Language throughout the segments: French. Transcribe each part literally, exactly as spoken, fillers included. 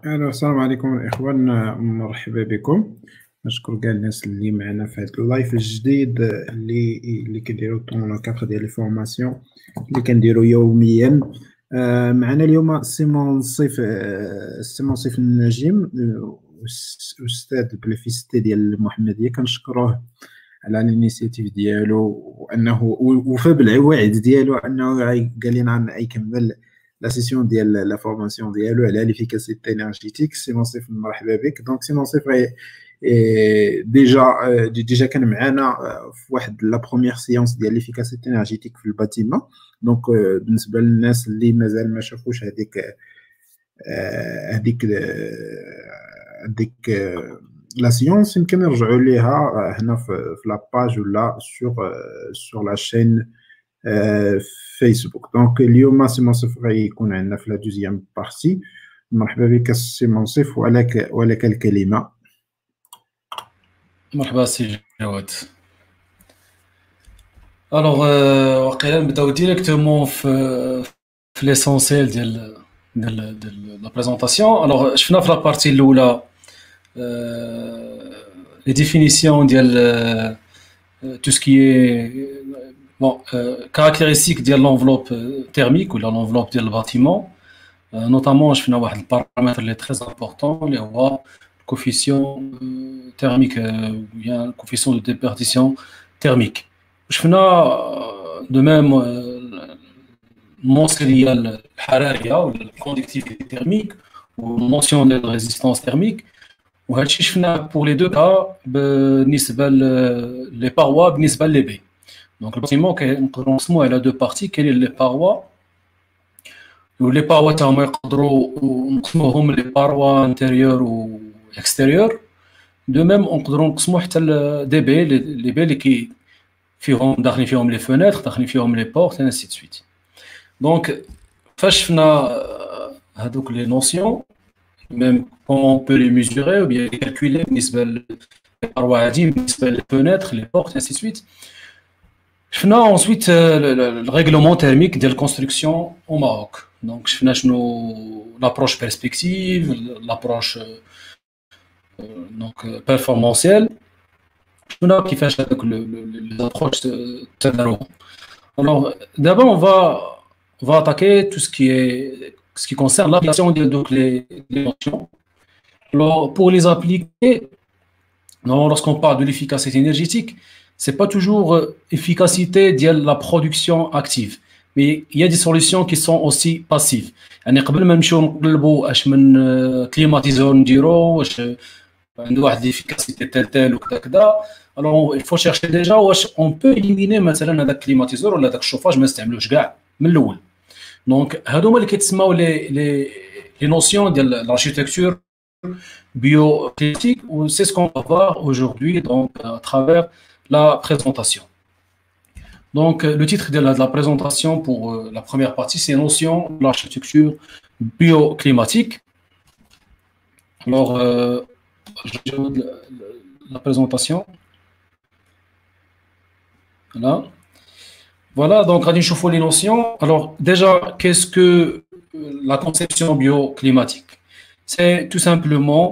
أهلا السلام عليكم الإخوان، مرحبا بكم. نشكر كاع الناس اللي معنا في هذا اللايف الجديد اللي اللي كنديرو طون كاتر ديال لي فورماسيون اللي كنديرو يوميا. آه، معنا اليوم السي منصف، آه، السي منصف النجيم، آه، أستاذ البليفيستي ديال المحمدية. كنشكروه على الانيسياتيف ديالو وانه وفى بالوعد ديالو انه غاي- قال لنا غيكمل لا سيسيون ديال لا فورماسيون ديالو على ليفيكاسيتي انرجيتيك. سي منصف مرحبا بك. دونك سي منصف غي- إيه، ديجا آه، دي- ديجا كان معنا آه، في واحد لا بروميير سيونس ديال ليفيكاسيتي انرجيتيك في الباتيما. دونك آه، بالنسبه للناس اللي مازال ما شافوش هذيك آه، هذيك آه، هذيك آه، لا سيونس، يمكن يرجعوا ليها آه، هنا في في لاباج ولا سور سور لا شين آه، فيسبوك. دونك اليوم سي منصف غيكون عندنا في لا دوزيام بارتي. مرحبا بك سي منصف، ولك ولك الكلمة. مرحبا سي جواد. الوغ واقيلا نبداو ديريكتومون في في ليسونسيال ديال ديال ديال لا بريزونطاسيون. الوغ شفنا في لابارتي الاولى لي ديفينيسيون ديال تو سكي بون كاركتيرستيك ديال لونفلوب تيرميك ولا لونفلوب ديال الباتيمون. نوتامون شفنا واحد البارامتر اللي تري امبورطون اللي هو الكوفيسيون تيرميك بيان الكوفيسيون دو ديبيرتيسيون تيرميك. شفنا دو ميم المونسك ديال الحراريه ولا الكوندكتيفيتي تيرميك والنوسيون ديال الريزيستانس تيرميك. وهادشي شفنا بور لي دو كا بالنسبه لي باروا بالنسبه لي بي. دونك الباتيمون كنقدروا نقسموه على دو بارتي. كاينين لي باروا ولي باروا تا هما يقدروا نقسموهم لي باروا انتيريور و اكستيريور. دو ميم نقدروا نقسموا حتى دي بي لي بي اللي كي فيهم داخلين فيهم لي فونيتر داخلين فيهم لي بورت اي سي سويت. دونك فاش شفنا هذوك لي نوسيون ميم كومون بو لي ميزوري ou bien les calculer بالنسبه للباروا عادي بالنسبه لي فونيتر لي بورت اي سي سويت. شفنا انsuite الريغلومون تيرميك ديال الكونستركسيون او ماروك. دونك شفنا شنو لابروش بيرسبكتيف لابروش دونك بيرفورمانسيال. شفنا كيفاش هذوك لي ابروش تداروا. Alors, d'abord, on va, on va attaquer tout ce qui est, ce qui concerne l'application de donc les, les notions. Alors, pour les appliquer, non, lorsqu'on parle de l'efficacité énergétique, c'est pas toujours euh, efficacité de la production active, mais il y a des solutions qui sont aussi passives. يعني قبل ما نمشيو نقلبوا اش من كليماتيزور نديرو واش عنده واحد l'efficacité تال تال وكذا كذا. الوغ il faut chercher déjà واش on peut éliminer مثلا هذاك الكليماتيزور ولا هذاك الشوفاج ما نستعملوش كاع من الاول. دونك هادو هما اللي كيتسموا لي لي لي نوسيون ديال l'architecture bioclimatique, ou c'est ce qu'on va voir aujourd'hui donc à travers la présentation. Donc le titre de la, de la présentation pour euh, la première partie, c'est notion de l'architecture bioclimatique. Alors euh, je vais la, la présentation. Voilà. Voilà, donc غادي نشوفوا les notions. Alors déjà, qu'est-ce que euh, la conception bioclimatique? C'est tout simplement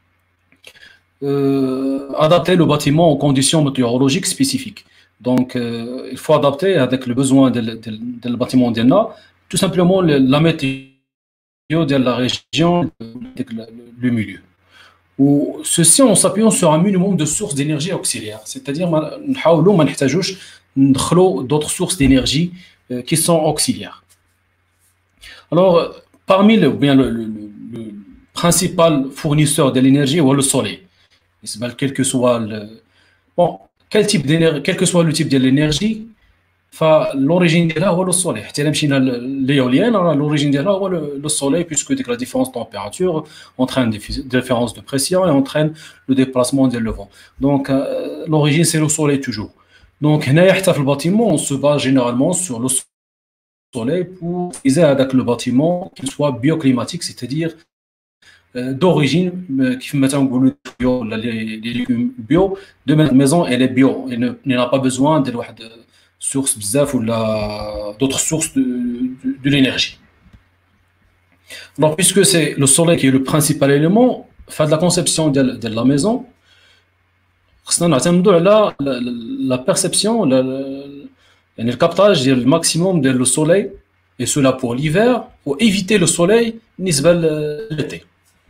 euh, adapter le bâtiment aux conditions météorologiques spécifiques. Donc, euh, il faut adapter avec le besoin du bâtiment d'Enna, tout simplement le, la météo de la région, le, le milieu. Ou ceci en s'appuyant sur un minimum de sources d'énergie auxiliaires, c'est-à-dire d'autres sources d'énergie euh, qui sont auxiliaires. Alors, parmi le, bien le, le, le principal fournisseur de l'énergie, c'est le soleil. Quel que soit le, bon, quel type d'énergie, quel que soit le type de l'énergie, l'origine de là, c'est le soleil. L'éolienne, l'origine de là, c'est le soleil, puisque la différence de température entraîne des différences de pression et entraîne le déplacement du vent. Donc, euh, l'origine, c'est le soleil toujours. Donc, dans le bâtiment, on se base généralement sur le soleil pour viser avec le bâtiment qu'il soit bioclimatique, c'est-à-dire d'origine, qui maintenant bio, les légumes bio, de ma maison elle est bio, elle n'a pas besoin de sources bzaf ou d'autres sources de, de, de l'énergie. Alors, puisque c'est le soleil qui est le principal élément, faire de la conception de, de la maison, la, la, la perception, la, la, le captage du maximum du soleil, et cela pour l'hiver, pour éviter le soleil, l'été.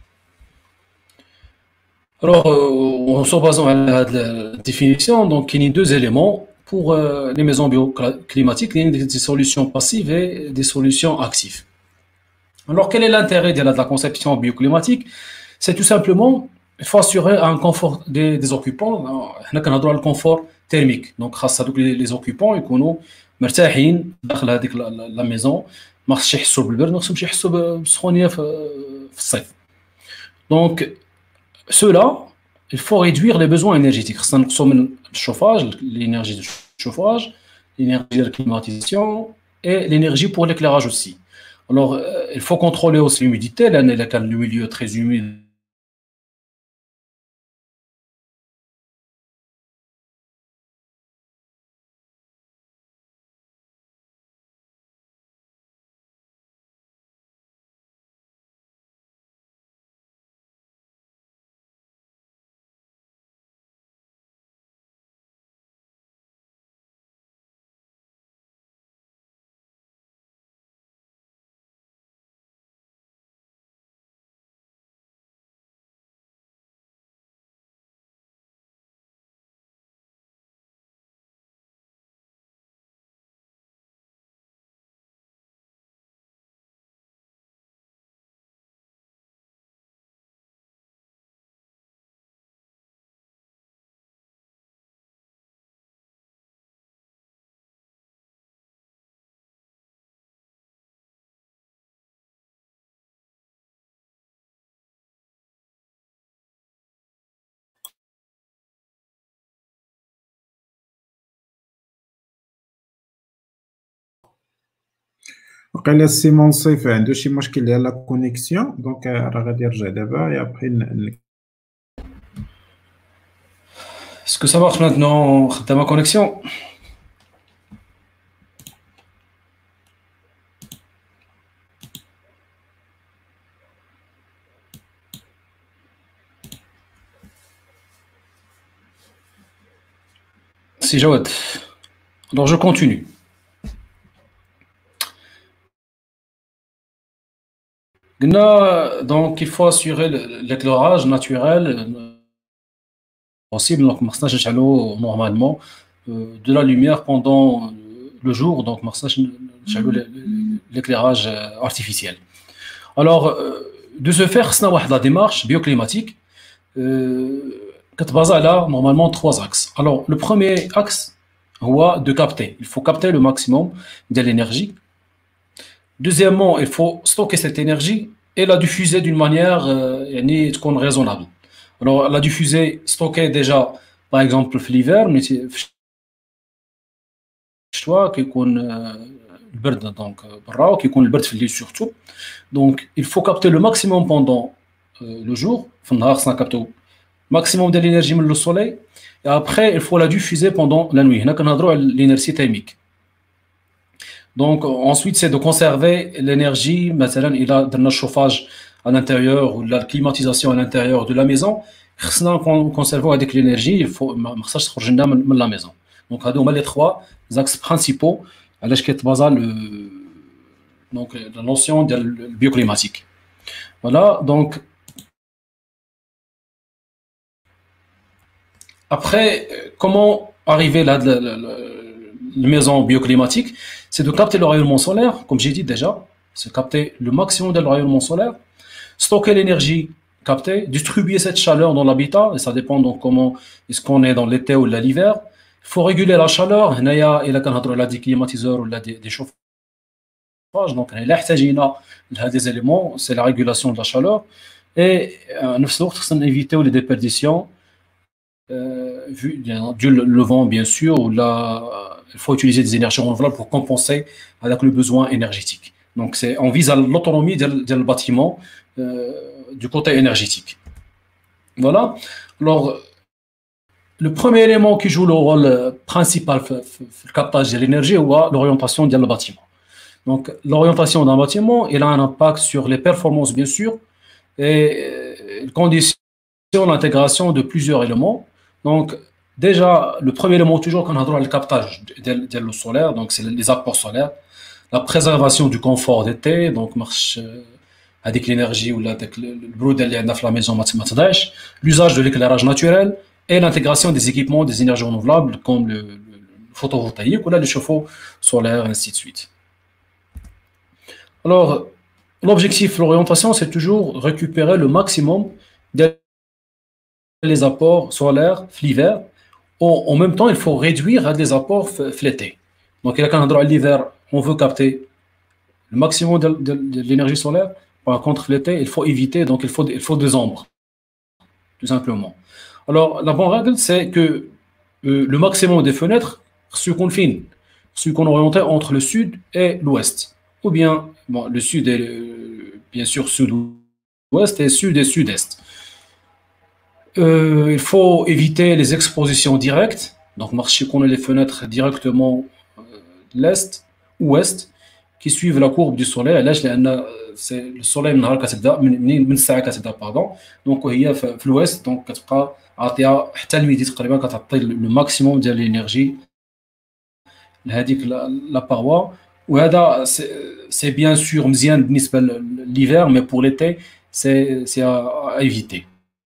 Alors, en se basant à la définition, donc il y a deux éléments pour euh, les maisons bioclimatiques, il y a des solutions passives et des solutions actives. Alors, quel est l'intérêt de la, de la conception bioclimatique? C'est tout simplement, il faut assurer un confort des, des occupants. On a le confort thermique. Donc, les, les occupants, ils sont مرتاحين داخل هذيك la maison, ما خصش يحسوا بالبرد، ما خصهمش يحسوا بالسخونيه في الصيف. Donc, cela, il faut réduire les besoins énergétiques. خصنا نقصوا من الشوفاج, l'énergie de chauffage, l'énergie de climatisation et l'énergie pour l'éclairage aussi. Alors, euh, il faut contrôler aussi l'humidité. Là, le milieu est très humide. وقيلا السي منصف عنده شي مشكل ديال لا كونيكسيون دونك راه غادي يرجع دابا اي ابري. Est-ce que ça marche maintenant? T'as ma connexion? Si Jawad. Alors je continue. Donc il faut assurer l'éclairage naturel possible. Donc normalement de la lumière pendant le jour. Donc l'éclairage artificiel. Alors de ce faire, c'est la démarche bioclimatique qui est basée là normalement trois axes. Alors le premier axe est de capter. Il faut capter le maximum de l'énergie. Deuxièmement, il faut stocker cette énergie et la diffuser d'une manière euh, raisonnable. Alors, la diffuser, stocker déjà, par exemple, l'hiver, mais qui le bird, donc, qui le bird surtout. Donc, il faut capter le maximum pendant euh, le jour. Il faut capter le maximum de l'énergie du soleil. Et après, il faut la diffuser pendant la nuit. On a l'énergie thermique. Donc, ensuite, c'est de conserver l'énergie. Maintenant, il a le chauffage à l'intérieur ou la climatisation à l'intérieur de la maison. On conserve avec l'énergie, il faut sortir de la maison. Donc, on a les trois axes principaux à l'échelle basale, donc la notion de bioclimatique. Voilà, donc. Après, comment arriver là de la maison bioclimatique? C'est de capter le rayonnement solaire, comme j'ai dit déjà, c'est capter le maximum de rayonnement solaire, stocker l'énergie captée, distribuer cette chaleur dans l'habitat, et ça dépend donc comment est-ce qu'on est dans l'été ou l'hiver. Il faut réguler la chaleur, il y a des climatiseurs ou des chauffages, donc il y a des éléments, c'est la régulation de la chaleur, et en éviter les déperditions, euh, vu du le vent bien sûr, ou la il faut utiliser des énergies renouvelables pour compenser avec le besoin énergétique. Donc, c'est, on vise à l'autonomie du bâtiment euh, du côté énergétique. Voilà. Alors, le premier élément qui joue le rôle principal dans le captage de l'énergie est l'orientation du bâtiment. Donc, l'orientation d'un bâtiment, il a un impact sur les performances, bien sûr, et il conditionne l'intégration de plusieurs éléments. Donc, déjà, le premier élément, toujours, qu'on a droit le captage de l'eau solaire, donc c'est les apports solaires, la préservation du confort d'été, donc marche avec l'énergie ou avec le brou de la maison, l'usage de l'éclairage naturel et l'intégration des équipements des énergies renouvelables comme le, le, le photovoltaïque ou là, le chauffe-eau solaire, ainsi de suite. Alors, l'objectif de l'orientation, c'est toujours récupérer le maximum des apports solaires l'hiver. En même temps, il faut réduire les apports l'été. Donc, quand l'hiver, on veut capter le maximum de, de, de l'énergie solaire. Par contre, l'été, il faut éviter, donc il faut, il faut des ombres, tout simplement. Alors, la bonne règle, c'est que euh, le maximum des fenêtres, ce qu'on filme, ce qu'on orientait entre le sud et l'ouest. Ou bien, bon, le sud est euh, bien sûr sud-ouest et sud et sud-est. Euh, il faut éviter les expositions directes, donc marcher qu'on ait les fenêtres directement euh, de l'est ou ouest, qui suivent la courbe du soleil. Là, c'est le soleil من نهار كتبدا من من الساعه كتبدا باردون دونك وهي في الويست دونك كتبقى عاطيه حتى الميدي تقريبا كتعطي لو ماكسيموم ديال الانرجي لهذيك لا باروا وهذا سي بيان سور مزيان بالنسبه لليفير مي بور ليتي سي سي à éviter.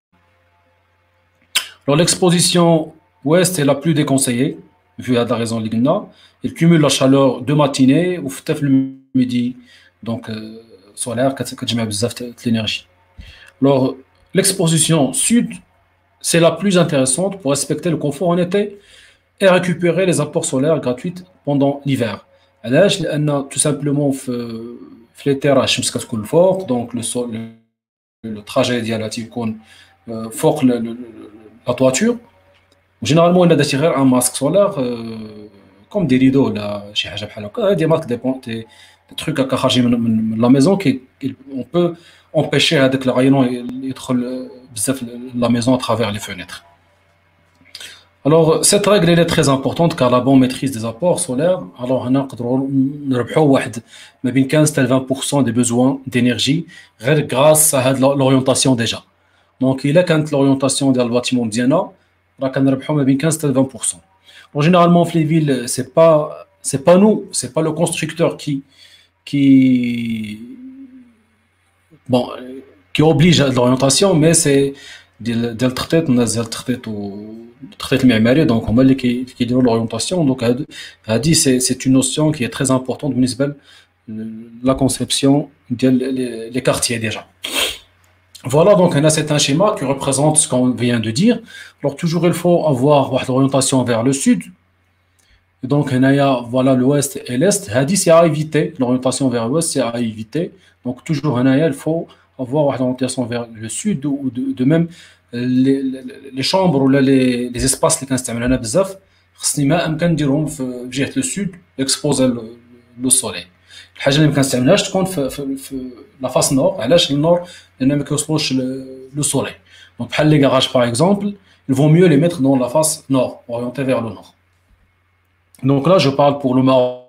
Alors l'exposition ouest est la plus déconseillée vu à la raison اللي قلنا. Il cumule la chaleur de matinée ou في le midi donc euh, solaire كتجمع بزاف de l'énergie. Alors l'exposition sud c'est la plus intéressante pour respecter le confort en été et récupérer les apports solaires gratuits pendant l'hiver. علاش لان tout simplement في في l'été راه الشمس كتكون الفوق donc le sol le trajet ديالها تيكون فوق la toiture. Généralement, il a d'ailleurs un masque solaire euh, comme des rideaux là, chez Hajab Halaka, des marques, des, des, des trucs à cacher de la maison qui on peut empêcher avec le rayon d'être la maison à travers les fenêtres. Alors cette règle elle est très importante car la bonne maîtrise des apports solaires. Alors on a mais quinze à vingt pour cent des besoins d'énergie grâce à l'orientation déjà. Donc il a quand l'orientation du bâtiment مزيانه راه كنربحوا ما بين quinze à vingt pour cent. Bon, généralement, dans les villes, c'est pas, c'est pas nous, c'est pas le constructeur qui, qui, bon, qui oblige à l'orientation, mais c'est des traités, on a des traités ou traités معماري, donc on va qui qui donnent l'orientation. Donc, a dit c'est c'est une notion qui est très importante بالنسبة la conception des les quartiers déjà. Voilà, donc on a c'est un schéma qui représente ce qu'on vient de dire. Alors toujours il faut avoir l'orientation vers le sud. Et donc on a voilà l'ouest et l'est. Hadi c'est à éviter, l'orientation vers l'ouest c'est à éviter. Donc toujours on a il faut avoir l'orientation vers le sud ou de, de même les, les, les chambres ou les, les espaces اللي كنستعملوا بزاف خصني ما امكن نديرهم في جهه لو سود اكسبوزي لو سولي. الحاجه اللي ما كنستعملهاش تكون في في, في لا فاس نور. علاش النور؟ لان ما كيوصلوش لو سولي. دونك بحال لي غاراج باغ اكزومبل il vaut mieux les mettre dans la face nord, orientée vers le nord. Donc là je parle pour le Maroc,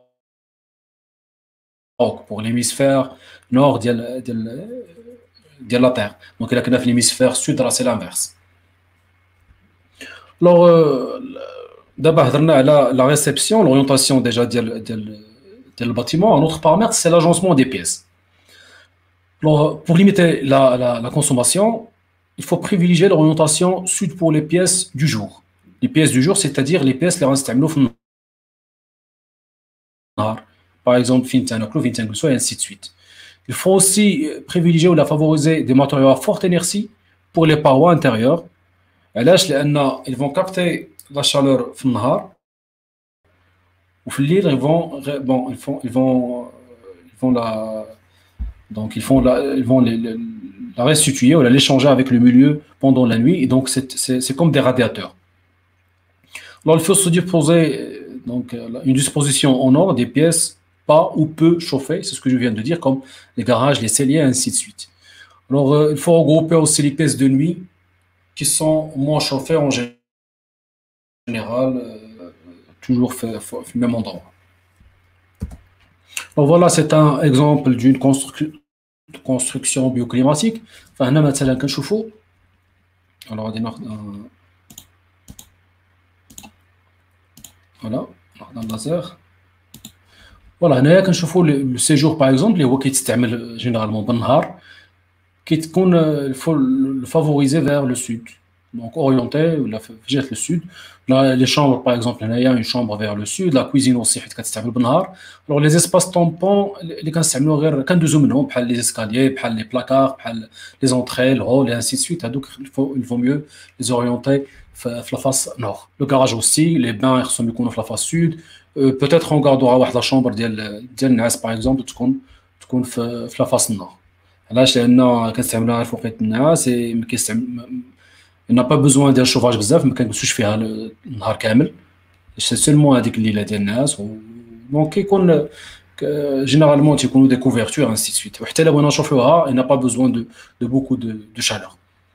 pour l'hémisphère nord ديال ديال ديال la terre. Donc il a كنا في l'hémisphère sud راه c'est l'inverse. Alors d'abord هضرنا على la réception, l'orientation déjà ديال ديال le bâtiment. Un autre paramètre, c'est l'agencement des pièces. Alors, pour limiter la, la, la consommation, il faut privilégier l'orientation sud pour les pièces du jour. Les pièces du jour, c'est-à-dire les pièces les restent par exemple, et ainsi de suite. Il faut aussi privilégier ou la favoriser des matériaux à forte inertie pour les parois intérieures. Ils vont capter la chaleur في النهار. Ou ils vont, bon, ils font, ils vont, ils vont la, donc ils font la, ils vont les, les, la restituer ou la l'échanger avec le milieu pendant la nuit. Et donc c'est, c'est, c'est comme des radiateurs. Alors il faut se disposer donc une disposition en ordre des pièces pas ou peu chauffées, c'est ce que je viens de dire, comme les garages, les celliers, ainsi de suite. Alors euh, il faut regrouper aussi les pièces de nuit qui sont moins chauffées en général. Euh, toujours fait, fait le même endroit. Donc voilà, c'est un exemple d'une constru- construction bioclimatique. فهنا مثلا كنشوفوا alors غادي ناخذ un- voilà ناخذ un laser. فوالا هنايا كنشوفوا لو سيجور باغ اكزومبل اللي هو كيتستعمل جينيرالمون بالنهار كتكون فافوريزي فيغ لو سود دونك اورينتي ولا في في جهه لو سود. لا لي شامبر باغ اكزومبل هنايا اون شامبر فيغ لو سود. لا كويزين اوسي حيت كتستعمل بالنهار. الوغ لي زيسباس طومبون اللي كنستعملو غير كندوزو منهم بحال لي اسكاليي بحال لي بلاكار بحال لي زونتري الهول اي انسي سويت هادوك الفو الفو ميو لي زورينتي في في لا فاس نور. لو كراج اوسي لي بان خصهم يكونوا في لا فاس سود. بوتيتر اونغاردوها واحد لا شامبر ديال ديال النعاس باغ اكزومبل تكون تكون في في لا فاس نور. علاش؟ لان كنستعملوها غير في وقت النعاس ما كيستعمل n'a pas besoin ديال الشوفاج بزاف ما كنجلسوش فيها النهار كامل سي سولمون هذيك الليله ديال الناس. دونك كيكون جينيرالمون تيكونوا دي كوفرتور انسي سويت. وحتى الا بغينا نشوفوها il n'a pas besoin de de beaucoup de de chaleur.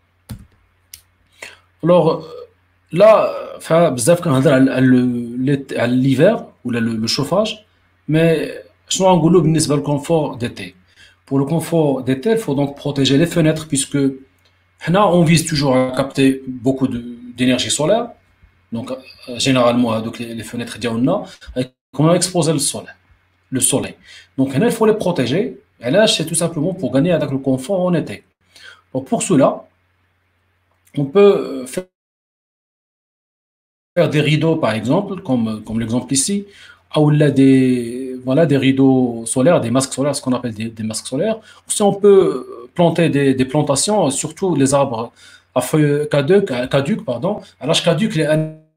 alors لا فبزاف كنهضر على على ليفر ولا لو شوفاج. مي شنو غنقولوا بالنسبه للكونفور ديتي؟ pour le confort d'été il faut donc protéger les fenêtres puisque Là, on vise toujours à capter beaucoup de- d'énergie solaire. Donc, euh, généralement, donc les, les fenêtres diagonales, on a exposé le soleil. Le soleil. Donc, là, il faut les protéger. Et là, c'est tout simplement pour gagner avec le confort en été. Donc, pour cela, on peut euh, faire des rideaux, par exemple, comme, comme l'exemple ici, ou là des, voilà, des rideaux solaires, des masques solaires, ce qu'on appelle des, des masques solaires. Aussi, on peut planter des, des plantations, surtout les arbres à feuilles caduques, caduques pardon. À l'âge caduc, les,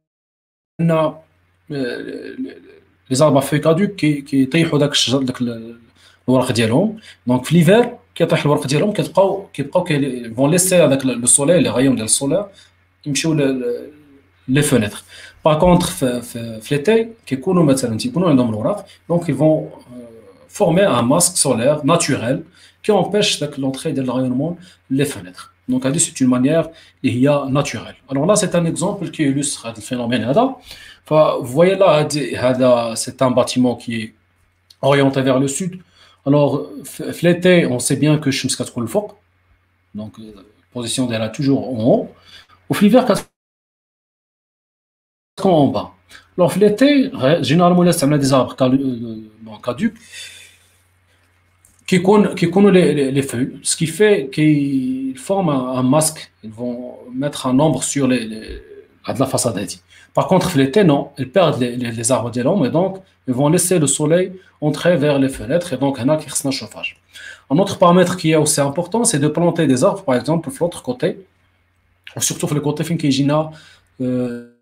les arbres à feuilles caduques qui qui يطيحوا داك الشجر داك الورق ديالهم. Donc في l'hiver كيطيح الورق ديالهم كيبقاو كيبقاو vont laisser avec le soleil les rayons ديال السولار يمشيو les fenêtres. Par contre في في في l'été كيكونوا مثلا تيكونوا عندهم الوراق donc ils vont former un masque solaire naturel qui empêche داك l'entrée ديال الرayonnement les fenêtres. Donc c'est une manière اللي هي naturelle. Alors là c'est un exemple qui illustre هذا الphénomène هذا. Vous voyez là هذا c'est un bâtiment qui est orienté vers le sud. Alors في l'été on sait bien que الشمس كتكون الفوق donc position ديالها toujours en haut. وفي l'hiver كتكون en bas. Alors في l'été généralement là استعملنا des arbres caducs qui كيكون كيكونوا les les feuilles, ce qui fait qu'ils forment un, un masque. Ils vont mettre un ombre sur les, les à de la façade هذه. Par contre في l'été non, ils perdent les, les, les arbres ديالهم et donc ils vont laisser le soleil entrer vers les fenêtres et donc هنا كيخصنا الشوفاج. Un autre paramètre qui est aussi important c'est de planter des arbres par exemple في l'autre côté, surtout في le côté فين كيجينا euh,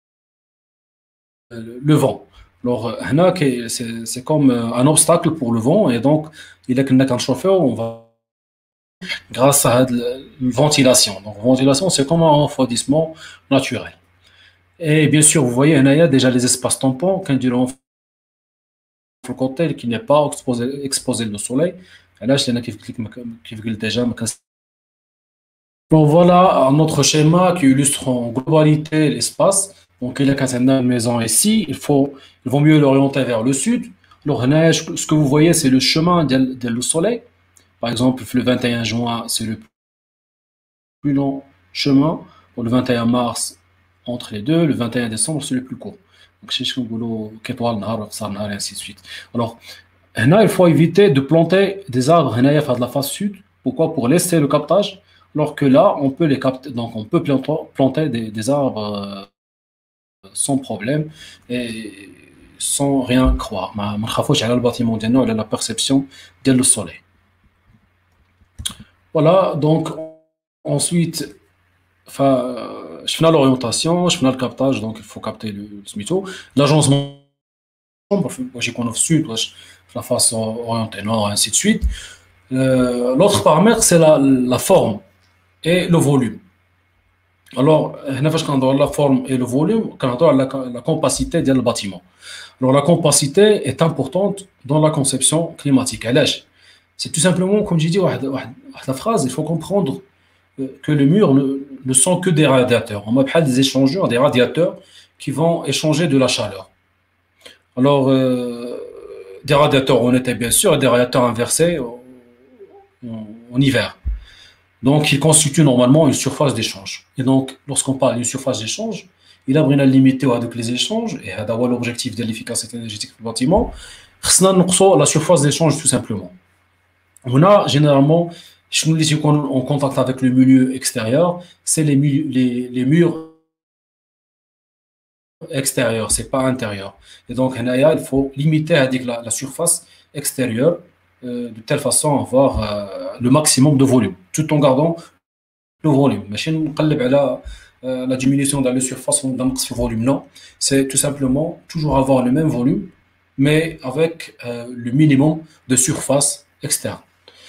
le vent. Alors هنا كي c'est c'est comme un obstacle pour le vent et donc il est qu'un chauffeur on va grâce à la ventilation. Donc ventilation c'est comme un refroidissement naturel. Et bien sûr vous voyez il y a déjà les espaces tampons quand diront le côté qui n'est pas exposé exposé au soleil. Là je l'ai qui qui déjà donc voilà un autre schéma qui illustre en globalité l'espace. Donc il y a une maison ici, il faut il vaut mieux l'orienter vers le sud. Alors ce que vous voyez c'est le chemin du soleil. Par exemple le vingt et un juin c'est le plus long chemin. Pour le vingt et un mars entre les deux, le vingt et un décembre c'est le plus court. Donc c'est ce qu'on dit qu'étoile nahar qsar nahar et ainsi de suite. Alors là il faut éviter de planter des arbres هنايا de la face sud. Pourquoi? Pour laisser le captage. Alors que là on peut les capter donc on peut planter, planter des, des arbres sans problème et sans rien croire. ما ما نخافوش على الباطيمون ديالنا وعلى la perception ديال le soleil. Voilà donc ensuite شفنا l'orientation, شفنا le captage donc il faut capter le smito. L'agencement واش يكونوا في السود واش في la face orientée nord ainsi de suite. Euh, l'autre paramètre c'est la la forme et le volume. Alors, هنا فاش كنهضروا على la forme et le volume كنهضروا على la compacité ديال الباطيمون. Alors la compacité est importante dans la conception climatique. علاش؟ C'est tout simplement comme j'ai dit واحد واحد واحد la phrase, il faut comprendre que les murs ne, ne sont que des radiateurs. On appelle des échangeurs, des radiateurs qui vont échanger de la chaleur. Alors, euh, des radiateurs en été, bien sûr, et des radiateurs inversés en, en hiver. Donc, il constitue normalement une surface d'échange. Et donc, lorsqu'on parle d'une surface d'échange, il a besoin de limiter avec les échanges, et c'est l'objectif de l'efficacité énergétique du bâtiment. On la surface d'échange, tout simplement. On a généralement, en contact avec le milieu extérieur, c'est les, les, les murs extérieurs, c'est pas intérieur. Et donc, il faut limiter la, la surface extérieure euh, de telle façon à avoir euh, le maximum de volume, tout en gardant le volume. Machine la, euh, la diminution dans la surface ou dans le volume, non. C'est tout simplement toujours avoir le même volume, mais avec euh, le minimum de surface externe.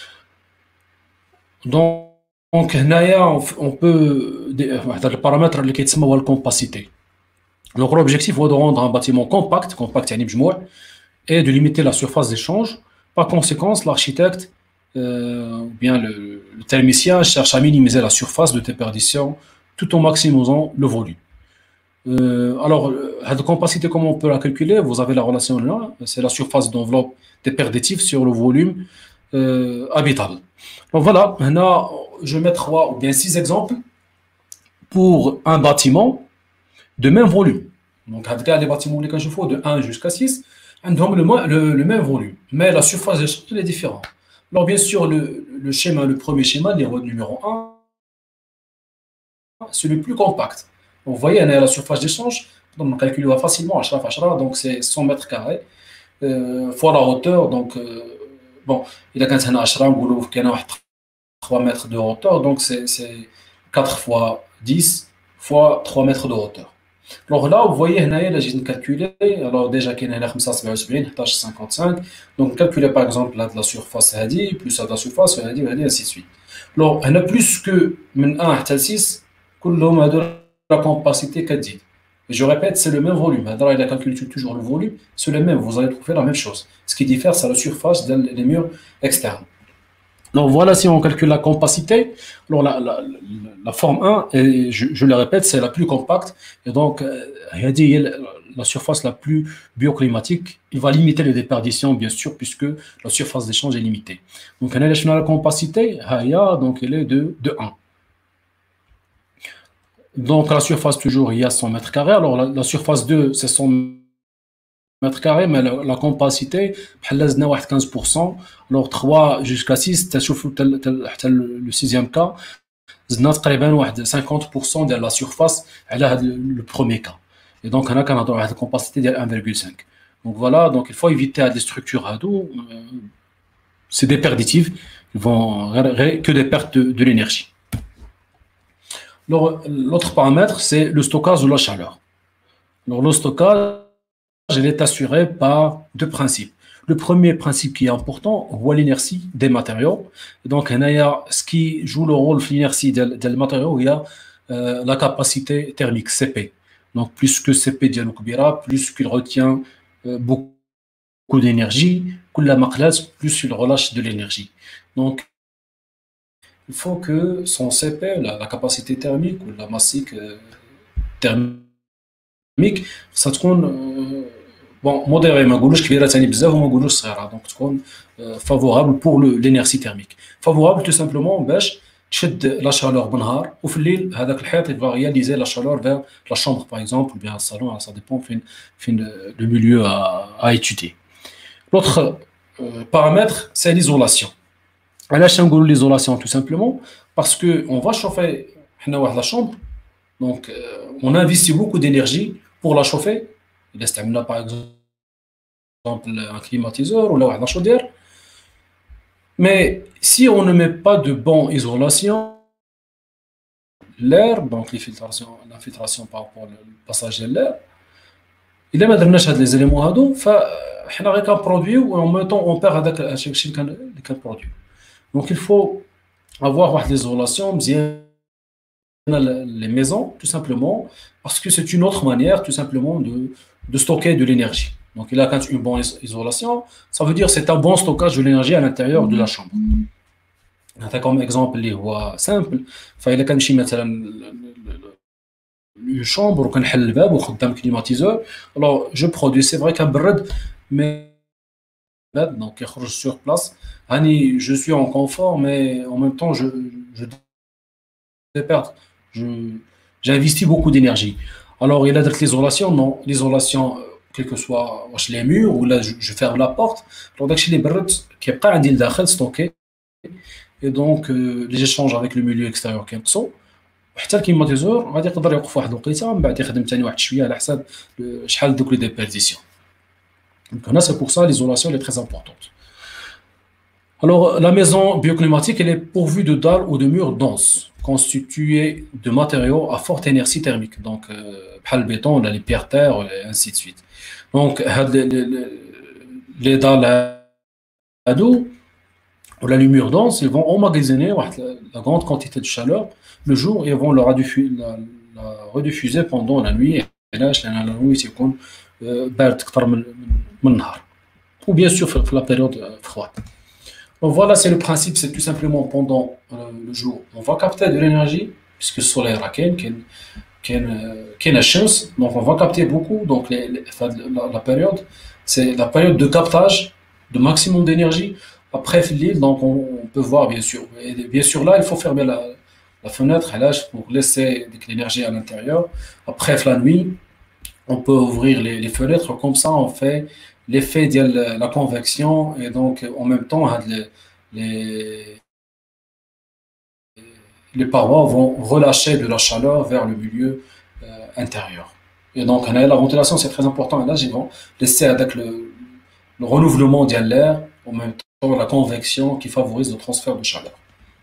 Donc, donc on, on peut, le paramètre qui est la compacité. Donc, l'objectif est de rendre un bâtiment compact, compact et de limiter la surface d'échange. Par conséquent, l'architecte euh, ou bien le, le thermicien cherche à minimiser la surface de déperdition tout en maximisant le volume. Euh, alors, la compacité, comment on peut la calculer? Vous avez la relation là, c'est la surface d'enveloppe déperditive sur le volume euh, habitable. Donc voilà, maintenant, je mets trois ou bien six exemples pour un bâtiment de même volume. Donc, les bâtiments que je fais de un jusqu'à six, ont le, le, le même volume, mais la surface d'échange est différente. Alors, bien sûr, le, le schéma, le premier schéma, le numéro un, c'est le plus compact. Vous voyez, la surface d'échange, on calcule facilement, donc c'est cent mètres carrés euh, fois la hauteur. Donc, euh, bon, il a quand même trois mètres de hauteur, donc c'est quatre fois dix fois trois mètres de hauteur. Alors là, vous voyez, là, j'ai calculé. Alors déjà, il y a cinquante-cinq. Donc, calculer par exemple là, de la surface hadi, plus de la surface hadi, et ainsi de suite. Alors, on a plus que un à six, la compacité quatre. Je répète, c'est le même volume. Alors, il a calculé toujours le volume, c'est le même. Vous allez trouver la même chose. Ce qui diffère, c'est la surface des murs externes. Donc voilà, si on calcule la compacité, alors la, la, la, la forme un, et je, je le répète, c'est la plus compacte, et donc euh, la surface la plus bioclimatique, il va limiter les déperditions, bien sûr, puisque la surface d'échange est limitée. Donc on a la compacité, donc elle est de, de un. Donc la surface toujours, il y a cent mètres carrés, alors la, la surface deux, c'est cent mètres carrés, mais la, la compacité, quinze pour cent. Alors trois jusqu'à six, le sixième cas, cinquante pour cent de la surface, elle a le premier cas. Et donc, on a une compacité de un virgule cinq. Donc voilà, donc il faut éviter des structures à dos. C'est déperditif, ils vont que des pertes de, de l'énergie. L'autre paramètre, c'est le stockage de la chaleur. Alors, le stockage, elle est assurée par deux principes. Le premier principe qui est important, c'est l'inertie des matériaux. Donc, il y a ce qui joue le rôle de l'inertie des matériaux, il y a euh, la capacité thermique, C P. Donc, plus que C P dialou kubira, plus qu'il retient euh, beaucoup d'énergie, plus il relâche de l'énergie. Donc, il faut que son C P, la, la capacité thermique ou la massique euh, thermique, ça tourne euh, bon, modéré, ما نقولوش كبيرة ثاني بزاف وما نقولوش صغيرة، donc تكون favorable pour l'énergie thermique. Favorable tout simplement باش تشد la chaleur بالنهار وفي الليل هذاك الحيط il va réaliser la chaleur vers la chambre par exemple ou bien le salon, ça dépend fin, fin le milieu à, à étudier. L'autre euh, paramètre, c'est l'isolation. علاش نقولوا l'isolation tout simplement parce que on va chauffer حنا واحد la chambre, donc euh, on investit beaucoup d'énergie pour la chauffer. Il استعملنا par exemple un climatiseur ou la chaudière. Mais si on ne met pas de bonne isolation, l'air, donc l'infiltration par rapport au passage de l'air, il ما درناش هاد les éléments هادو فحنا غير كنبرودويو و en même temps on perd هذاك الشيء اللي كنبرودويو. Donc il faut avoir واحد l'isolation مزيان les maisons tout simplement parce que c'est une autre manière tout simplement de de stocker de l'énergie. Donc il a quand une bonne isolation, ça veut dire c'est un bon stockage de l'énergie à l'intérieur de la chambre. Comme exemple اللي هو simple, فإلا كان شي مثلا une chambre وكنحل الباب وخدام climatiseur, alors je produis, c'est vrai كنبرد mais donc sur place. Hani, je suis en confort, mais en même temps, je, je déperds. Je, j'investis beaucoup d'énergie. Alors, il y a l'isolation, non. L'isolation, euh, quel que soit واش les murs, ou là, je, je ferme la porte. Alors, داكشي اللي برد كيبقى عندي لداخل ستوكي. Et donc, euh, les échanges avec le milieu extérieur كينقصوا. وحتى الكليماتيزور غادي يقدر يوقف واحد الوقيته من بعد يخدم ثاني واحد شويه على حساب شحال دوك لي ديبيرديسيون. Donc là, c'est pour ça l'isolation est très importante. Alors, la maison bioclimatique, elle est pourvue de dalles ou de murs denses, constitués de matériaux à forte énergie thermique. Donc, euh, le béton, là, les pierres terre, et ainsi de suite. Donc, les, les, les dalles à dos ou la murs dense, ils vont emmagasiner la grande quantité de chaleur le jour et vont la, la, la rediffuser pendant la nuit. Et là, la nuit, c'est qu'on بارد أكثر من من النهار. Ou bien sûr, في la période froide. Donc voilà, c'est le principe, c'est tout simplement pendant euh, le jour, on va capter de l'énergie, puisque le soleil est une chance, donc on va capter beaucoup, donc les, les, la, la période, c'est la période de captage de maximum d'énergie. Après l'île, donc on, on peut voir bien sûr, et bien sûr là, il faut fermer la, la fenêtre pour laisser l'énergie à l'intérieur. Après la nuit, on peut ouvrir les, les fenêtres, comme ça on fait l'effet de la convection et donc en même temps les, les, les parois vont relâcher de la chaleur vers le milieu euh, intérieur. Et donc la ventilation c'est très important et là ils vont laisser avec le, le renouvellement de l'air, en même temps la convection qui favorise le transfert de chaleur.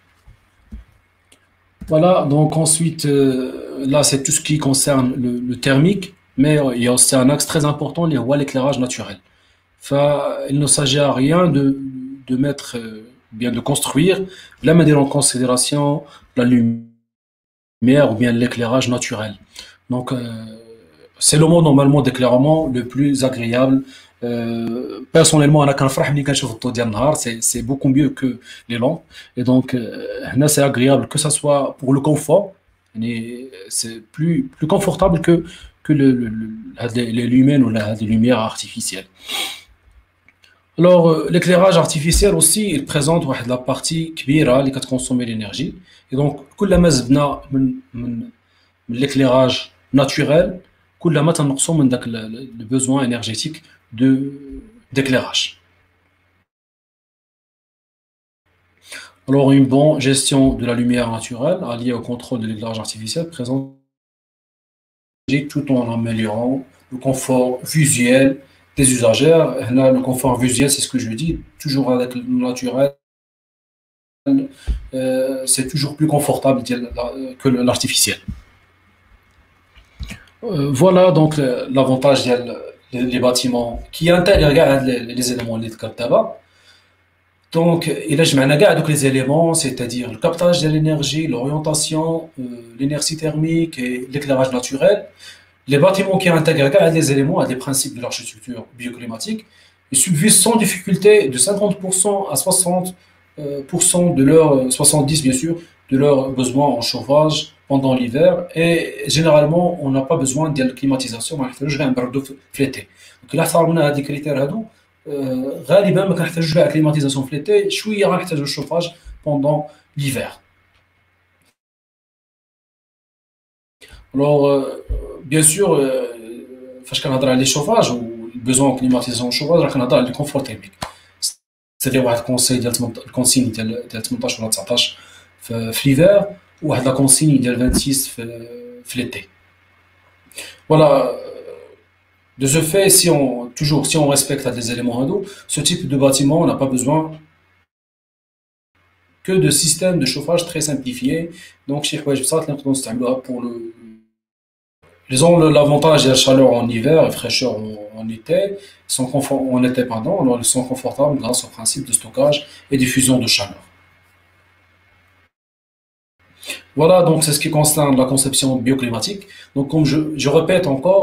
Voilà, donc ensuite euh, là c'est tout ce qui concerne le, le thermique, mais il y a aussi un axe très important, l'éclairage naturel. Enfin, il ne s'agit à rien de, de mettre, euh, bien de construire, la mettre en considération la lumière ou bien l'éclairage naturel. Donc, euh, c'est le mot normalement d'éclairement le plus agréable. Euh, personnellement, c'est, c'est beaucoup mieux que les lampes. Et donc, euh, c'est agréable que ce soit pour le confort. C'est plus, plus confortable que, que le, le, le, les lumens ou la, les lumières artificielles. Alors, euh, l'éclairage artificiel aussi, il présente la partie كبيرة qui va consommer l'énergie. Et donc, كل ما زدنا من من l'éclairage naturel, كل ما تنقصوا من داك le besoin énergétique de d'éclairage. Alors, une bonne gestion de la lumière naturelle alliée au contrôle de l'éclairage artificiel présente tout en améliorant le confort visuel des usagers. Là, le confort visuel, c'est ce que je dis, toujours avec le naturel, euh, c'est toujours plus confortable que l'artificiel. Euh, voilà donc l'avantage des les bâtiments qui intègrent les, les éléments de captage. Donc, il a donc les éléments, c'est-à-dire le captage de l'énergie, l'orientation, euh, l'énergie thermique et l'éclairage naturel. Les bâtiments qui intègrent les éléments à des principes de l'architecture bioclimatique, ils subissent sans difficulté de cinquante pour cent à soixante pour cent de leurs, soixante-dix bien sûr, de leurs besoins en chauffage pendant l'hiver. Et généralement, on n'a pas besoin de climatisation, je vais un barreau flété. Donc là, ça a des critères à nous. غالبا ما كنحتاجوش لا كليماتيزاسيون في l'été, شويه غنحتاجو الشوفاج pendant l'hiver. Alors euh, bien sûr فاش كنهضر على الشوفاج والبيزون كليماتيزاسيون الشوفاج راه كنهضر على الكونفور تيرميك. سيتي واحد الكونسي ديال الكونسيني ديال ديال ثمنطاش ولا تسعطاش في في l'hiver وواحد لا كونسيني ديال ستة وعشرين في في l'été. Voilà. De ce fait, si on, toujours, si on respecte les éléments d'eau, ce type de bâtiment, on n'a pas besoin que de systèmes de chauffage très simplifiés. Donc, chez pour le, ils ont l'avantage de la chaleur en hiver et fraîcheur en, en été, sont confort, en été, pardon, alors ils sont confortables grâce au principe de stockage et diffusion de chaleur. Voilà, donc c'est ce qui concerne la conception bioclimatique. Donc, comme je, je répète encore,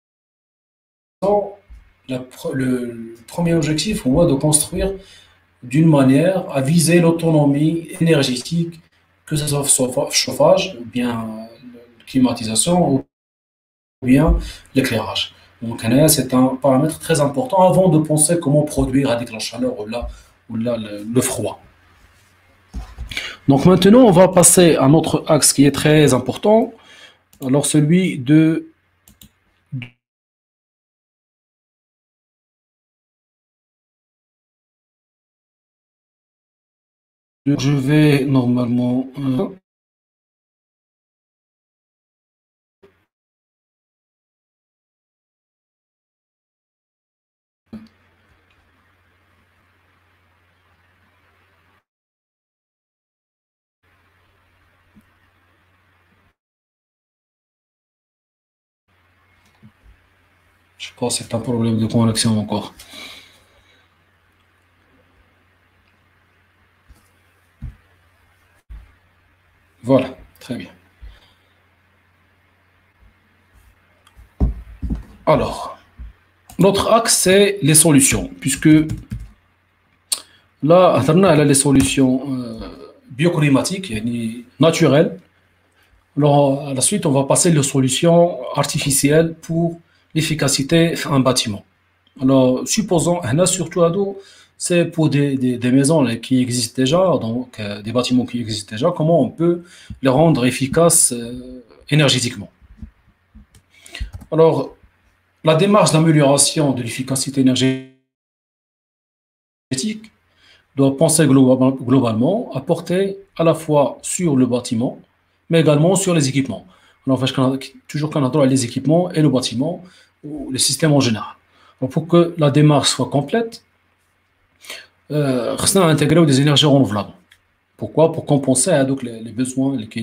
La, le, le premier objectif est de construire d'une manière à viser l'autonomie énergétique, que ce soit chauffage, ou bien climatisation, ou bien l'éclairage. Donc c'est un paramètre très important avant de penser comment produire avec la chaleur ou, la, ou la, le, le froid. Donc maintenant, on va passer à notre axe qui est très important, alors celui de je vais normalement euh, je pense que c'est un problème de connexion encore. Voilà, très bien. Alors, l'autre axe, c'est les solutions, puisque là, on a les solutions euh, bioclimatiques, naturelles. Alors, à la suite, on va passer aux solutions artificielles pour l'efficacité d'un bâtiment. Alors, supposons, là, surtout à dos, c'est pour des, des, des maisons là, qui existent déjà, donc euh, des bâtiments qui existent déjà, comment on peut les rendre efficaces euh, énergétiquement. Alors, la démarche d'amélioration de l'efficacité énergétique doit penser globalement à porter à la fois sur le bâtiment, mais également sur les équipements. Alors, toujours qu'on a droit à les équipements et le bâtiment, ou le système en général. Donc, pour que la démarche soit complète, euh, on a intégré des énergies renouvelables. Pourquoi? Pour compenser hein, donc, les, les besoins les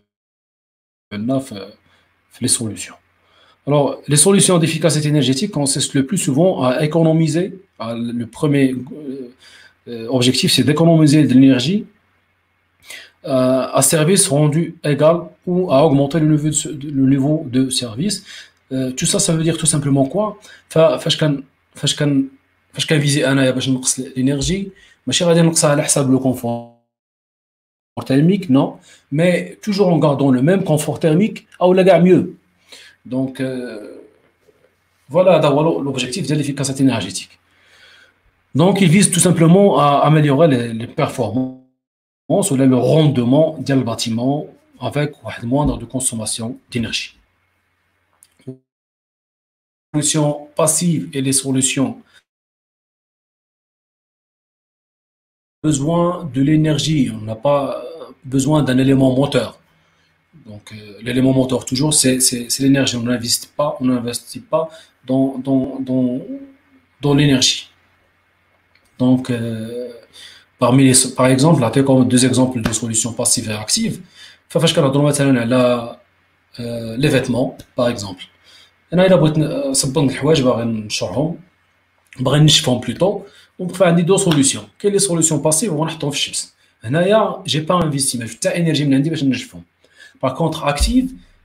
les solutions. Alors, les solutions d'efficacité énergétique consistent le plus souvent à économiser. À le premier euh, objectif, c'est d'économiser de l'énergie euh, à service rendu égal ou à augmenter le niveau de, le niveau de service. Euh, tout ça, ça veut dire tout simplement quoi? فاش كان فاش كان فاش كنفيزي انايا باش نقص l'énergie ماشي غادي نقصها على حساب le confort thermique, non, mais toujours en gardant le même confort thermique ou la gamme mieux. Donc euh, voilà l'objectif de l'efficacité énergétique. Donc il vise tout simplement à améliorer les, les performances ou le rendement du bâtiment avec moins de consommation d'énergie. Les solutions passives et les solutions besoin de l'énergie, on n'a pas besoin d'un élément moteur. Donc euh, l'élément moteur toujours c'est l'énergie, on n'investit pas, on n'investit pas dans, dans, dans, dans l'énergie. Donc euh, parmi les, par exemple, là comme deux exemples de solutions passives et actives, فاش كنهضروا مثلا على les vêtements par exemple. انا الا بغيت نصبغ الحوايج باغي نشرهم باغي نشفهم بلوتو دونك فعندي دو سوليسيون كاين لي سوليسيون باسيف ونحطهم في الشمس هنايا جي با انفيستي ما حتى انرجي من عندي باش نشفهم. Par contre, active,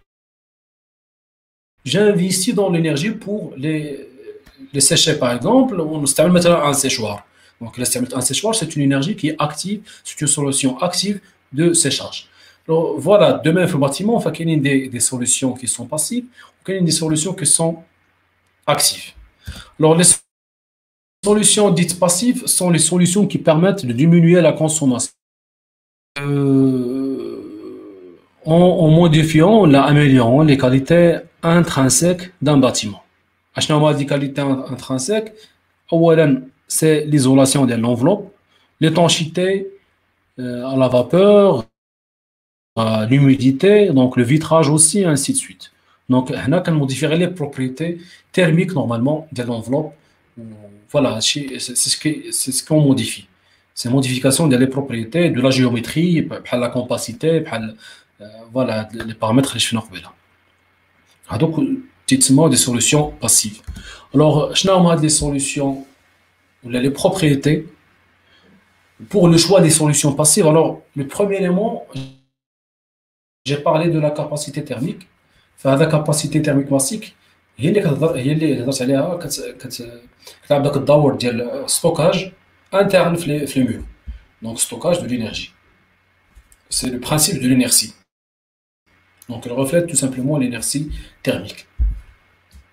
j'investis dans l'énergie pour les, les sécher, par exemple. On utilise un séchoir. Donc, un séchoir, c'est une énergie qui est active, c'est une solution active de séchage. Alors, voilà, demain, dans le bâtiment, il y a des, des solutions qui sont passives, il y a des solutions qui sont actives. Alors, les solutions dites passives sont les solutions qui permettent de diminuer la consommation. Euh, En, en modifiant, en améliorant les qualités intrinsèques d'un bâtiment. À des qualités intrinsèques, c'est l'isolation de l'enveloppe, l'étanchéité euh, à la vapeur, à l'humidité, donc le vitrage aussi, ainsi de suite. Donc, on a modifier les propriétés thermiques normalement de l'enveloppe. Voilà, c'est ce qu'on ce modifie. C'est modification des propriétés, de la géométrie, la compacité, voilà les paramètres اللي شفنا قبيله هذوك تيتسموا des solutions passives. Alors شنو هما هاد les solutions ou les propriétés pour le choix des solutions passives? Alors le premier élément, j'ai parlé de la capacité thermique. فهذا capacité thermique massique هي اللي كتهضر هي اللي هضرت عليها كتلعب داك الدور ديال ستوكاج interne في les murs. Donc stockage de l'énergie, c'est le principe de l'inertie. Donc elle reflète tout simplement l'inertie thermique.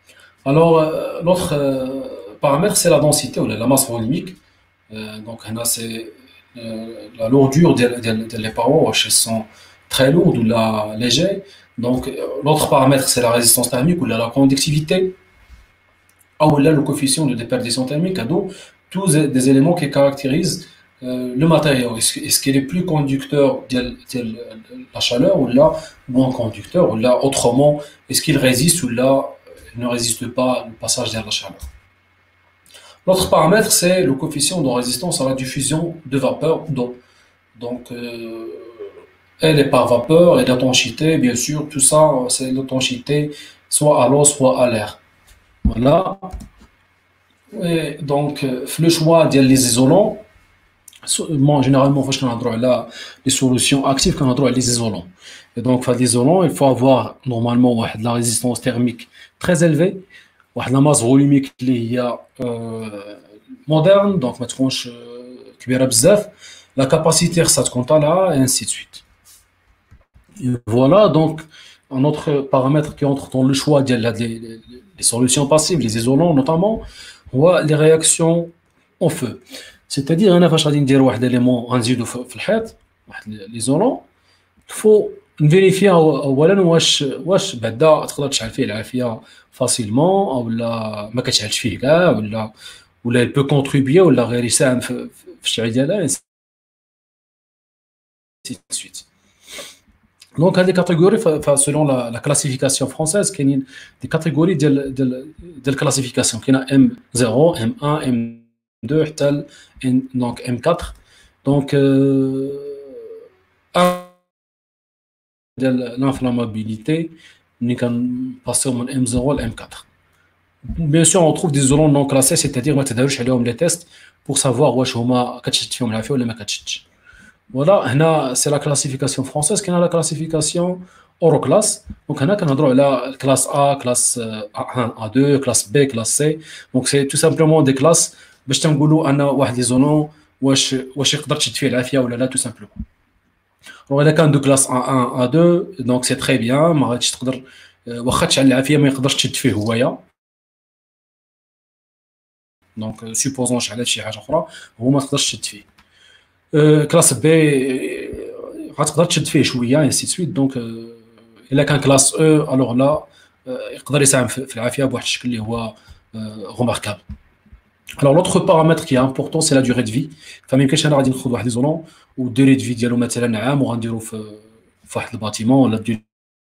Alors, euh, l'autre euh, paramètre, c'est la densité ou la la masse volumique. Euh, donc, là, c'est euh, la lourdure des, des, des les parois, elles sont très lourdes ou la légères. Donc, euh, l'autre paramètre, c'est la résistance thermique ou la, la conductivité, ah, ou là, le coefficient de déperdition thermique, à dos, tous des des éléments qui caractérisent euh, le matériau. Est-ce, que- est-ce qu'il est plus conducteur de, de la chaleur ou là, moins conducteur ou là, autrement, est-ce qu'il résiste ou là, il ne résiste pas au passage de la chaleur. L'autre paramètre, c'est le coefficient de résistance à la diffusion de vapeur d'eau. Donc, euh, elle est par vapeur et l'étanchéité, bien sûr, tout ça, c'est l'étanchéité soit à l'eau, soit à l'air. Voilà. Et donc, euh, le choix des les isolants, so- moi, généralement, فاش كنهضروا على les solutions actives, كنهضروا على les isolants. Et donc, pour les isolants, il faut avoir normalement واحد la résistance thermique très élevée, واحد la masse volumique اللي هي euh, moderne, donc ما تكونش euh, كبيرة بزاف, la capacité خصها تكون طالعة, et ainsi de suite. Et voilà, donc, un autre paramètre qui entre dans le choix ديال هاد les, les, les solutions passives, les isolants notamment, هو les réactions au feu. C'est-à-dire, انا فاش غادي ندير واحد élément غنزيدو في في الحيط, واحد l'isolant, faut نفيريفي اولا واش واش بعدا تقدر تشعل فيه العافيه فاسيلمون او لا ما كتشعلش فيه كاع ولا ولا il peut contribuer ولا غير يساهم في في الشعل ديالها ainsi de suite. Donc هذه كاتيجوري selon la, la classification française كاينين دي كاتيجوري ديال ديال ديال الكلاسيفيكاسيون, كاينه ام صفر ام واحد ام اثنين حتى ل دونك ام أربعة. دونك ديال l'inflammabilité ملي كنباسيو من ام صفر ل ام أربعة. Bien sûr, on trouve des isolants non classés, c'est-à-dire ما تداروش عليهم les tests pour savoir واش هما كتشد فيهم العافيه ولا ما كتشدش. Voilà, هنا c'est la classification française, كاينه la classification Euroclass. Donc هنا كنهضروا على classe A, classe A un, A deux, classe B, classe C. Donc c'est tout simplement des classes باش تنقولوا ان واحد لي زونون واش واش يقدر تشد فيه العافيه ولا لا, tout simplement. Alors الا كان دو كلاس A un, A deux, donc c'est très bien, ما غاديش تقدر واخا تشعل العافيه ما يقدرش تشد فيه هوايا. دونك سوبوزون شعلات شي حاجه اخرى هو ما تقدرش تشد فيه. أه كلاس بي غتقدر تشد فيه شويه انسي سويت. دونك أه الا كان كلاس او الوغ لا أه يقدر يساهم في العافيه بواحد الشكل اللي هو روماركابل. Alors l'autre paramètre qui est important, c'est la durée de vie. فما يمكنش انا غادي ناخذ واحد ليزولون والدوري دو في ديالو مثلا عام وغنديرو في في واحد الباتيمون ولا الدوري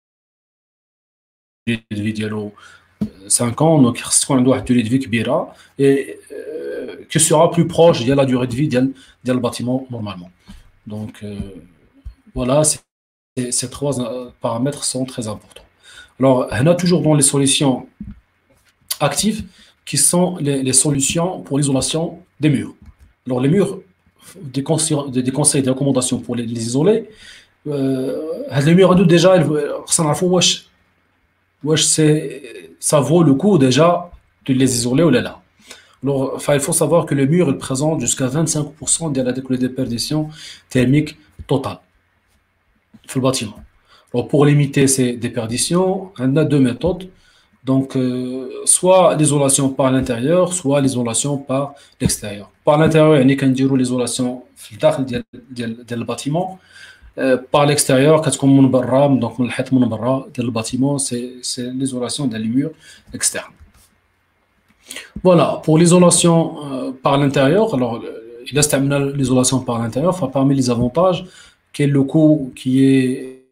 دو في ديالو cinq ans, donc خص تكون عنده واحد الدوري دو في كبيره et euh, qui sera plus proche de la durée de vie ديال ديال الباتيمون normalement. Donc euh, voilà, c'est- ces trois euh, paramètres sont très importants. Alors, on a toujours dans les solutions actives qui sont les, les solutions pour l'isolation des murs. Alors, les murs, des conseils, des, des conseils, des recommandations pour les, les isoler. Euh, les murs, déjà, ça wesh, ça vaut le coup déjà de les isoler ou là. Alors, enfin, il faut savoir que le mur il présente jusqu'à vingt-cinq pour cent de la déperdition thermique totale dans le bâtiment. Alors, pour limiter ces déperditions, on a deux méthodes. Donc, euh, soit l'isolation par l'intérieur, soit l'isolation par l'extérieur. Par l'intérieur, il y a l'isolation dans le bâtiment. Euh, par l'extérieur, كتكون من برا, donc من الحيط من برا ديال البâtiment, c'est c'est l'isolation des murs externes. Voilà, pour l'isolation euh, par l'intérieur, alors euh, il reste l'isolation par l'intérieur, enfin, parmi les avantages, qui est le coût qui est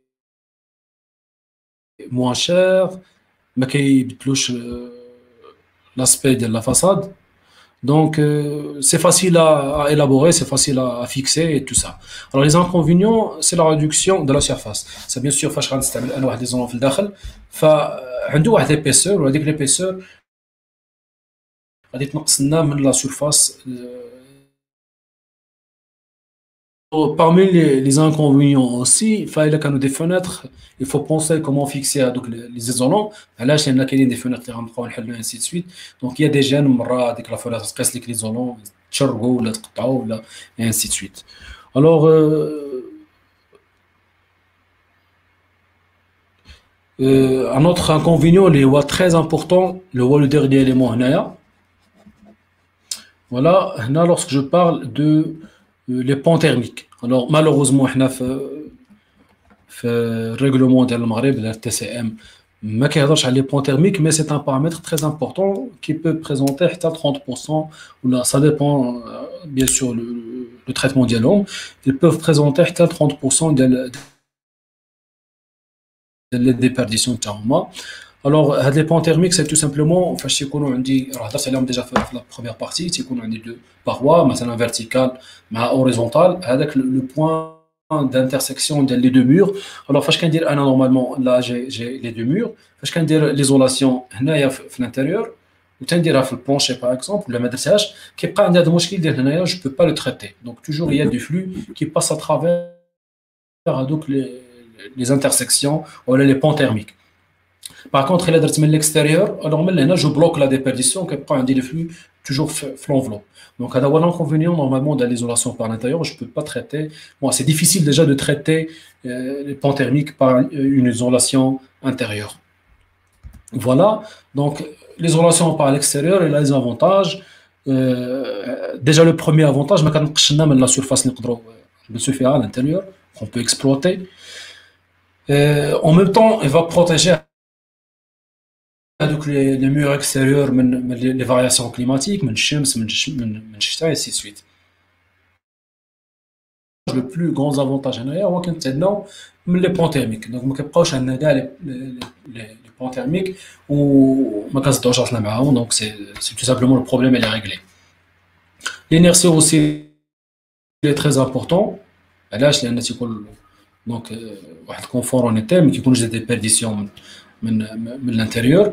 moins cher, ما كيبدلوش euh, l'aspect de la façade. Donc, euh, c'est facile à, à élaborer, c'est facile à, à fixer et tout ça. Alors, les inconvénients, c'est la réduction de la surface. C'est bien sûr, فاش غنستعمل انا واحد لي زون في الداخل, فعنده واحد l'épaisseur, وهذيك l'épaisseur غادي تنقص لنا من la surface. Euh, Parmi les, les inconvénients aussi, il y a des fenêtres, il faut penser comment fixer donc, les, les isolants. Là, il y a des fenêtres qui rentrent et ainsi de suite. Donc, il y a des gènes, avec la fenêtre, qui cassent les isolants, et ainsi de suite. Alors, euh, Euh, un autre inconvénient, les هو très important, le هو le dernier élément هنايا. Voilà, هنا lorsque je parle de euh, les ponts thermiques. Alors malheureusement احنا في في الرèglement ديال المغرب le T C M ما كيهضرش على les ponts thermiques, mais c'est un paramètre très important qui peut présenter حتى trente pour cent ou là ça dépend euh, bien sûr le, le traitement ديالهم. Ils peuvent présenter حتى trente pour cent ديال les déperditions تاعهما. Alors, هاد les ponts thermiques, c'est tout simplement فاش يكونوا عندي راه هضرت عليهم ديجا في la première partie, تيكونوا عندي deux parois مثلا verticales مع horizontal, هذاك le point d'intersection ديال les deux murs. Alors فاش كندير انا normalement là j'ai j'ai les deux murs, فاش كندير l'isolation هنايا في l'intérieur وتنديرها في البلانشي par exemple ولا ما درتهاش كيبقى عندي هذا المشكل ديال هنايا je peux pas le traiter. Donc toujours il y a du flux qui passe à travers هذوك les les intersections ou les ponts thermiques. Par contre, il a de l'extérieur, alors maintenant je bloque la déperdition qui prend un le flux toujours l'enveloppe. Donc, à avoir l'inconvénient normalement de l'isolation par l'intérieur, je ne peux pas traiter. Bon, c'est difficile déjà de traiter euh, les ponts thermiques par une isolation intérieure. Voilà. Donc, l'isolation par l'extérieur, elle a des avantages. Euh, déjà, le premier avantage, c'est la surface de se faire à l'intérieur, qu'on peut exploiter. Euh, en même temps, elle va protéger donc les, les murs extérieurs من, من les variations climatiques, من الشمس من من من الشتاء et ainsi de suite. Le plus grand avantage هنايا هو كنتعداو من les ponts thermiques. Donc ما كيبقاوش عندنا كاع les les les ponts thermiques وما كنصدعوش راسنا معاهم. Donc c'est c'est tout simplement le problème elle est réglé. L'inertie aussi est très important. علاش لأن تيكون donc واحد confort en été mais كيكونوش des déperditions من من من l'intérieur.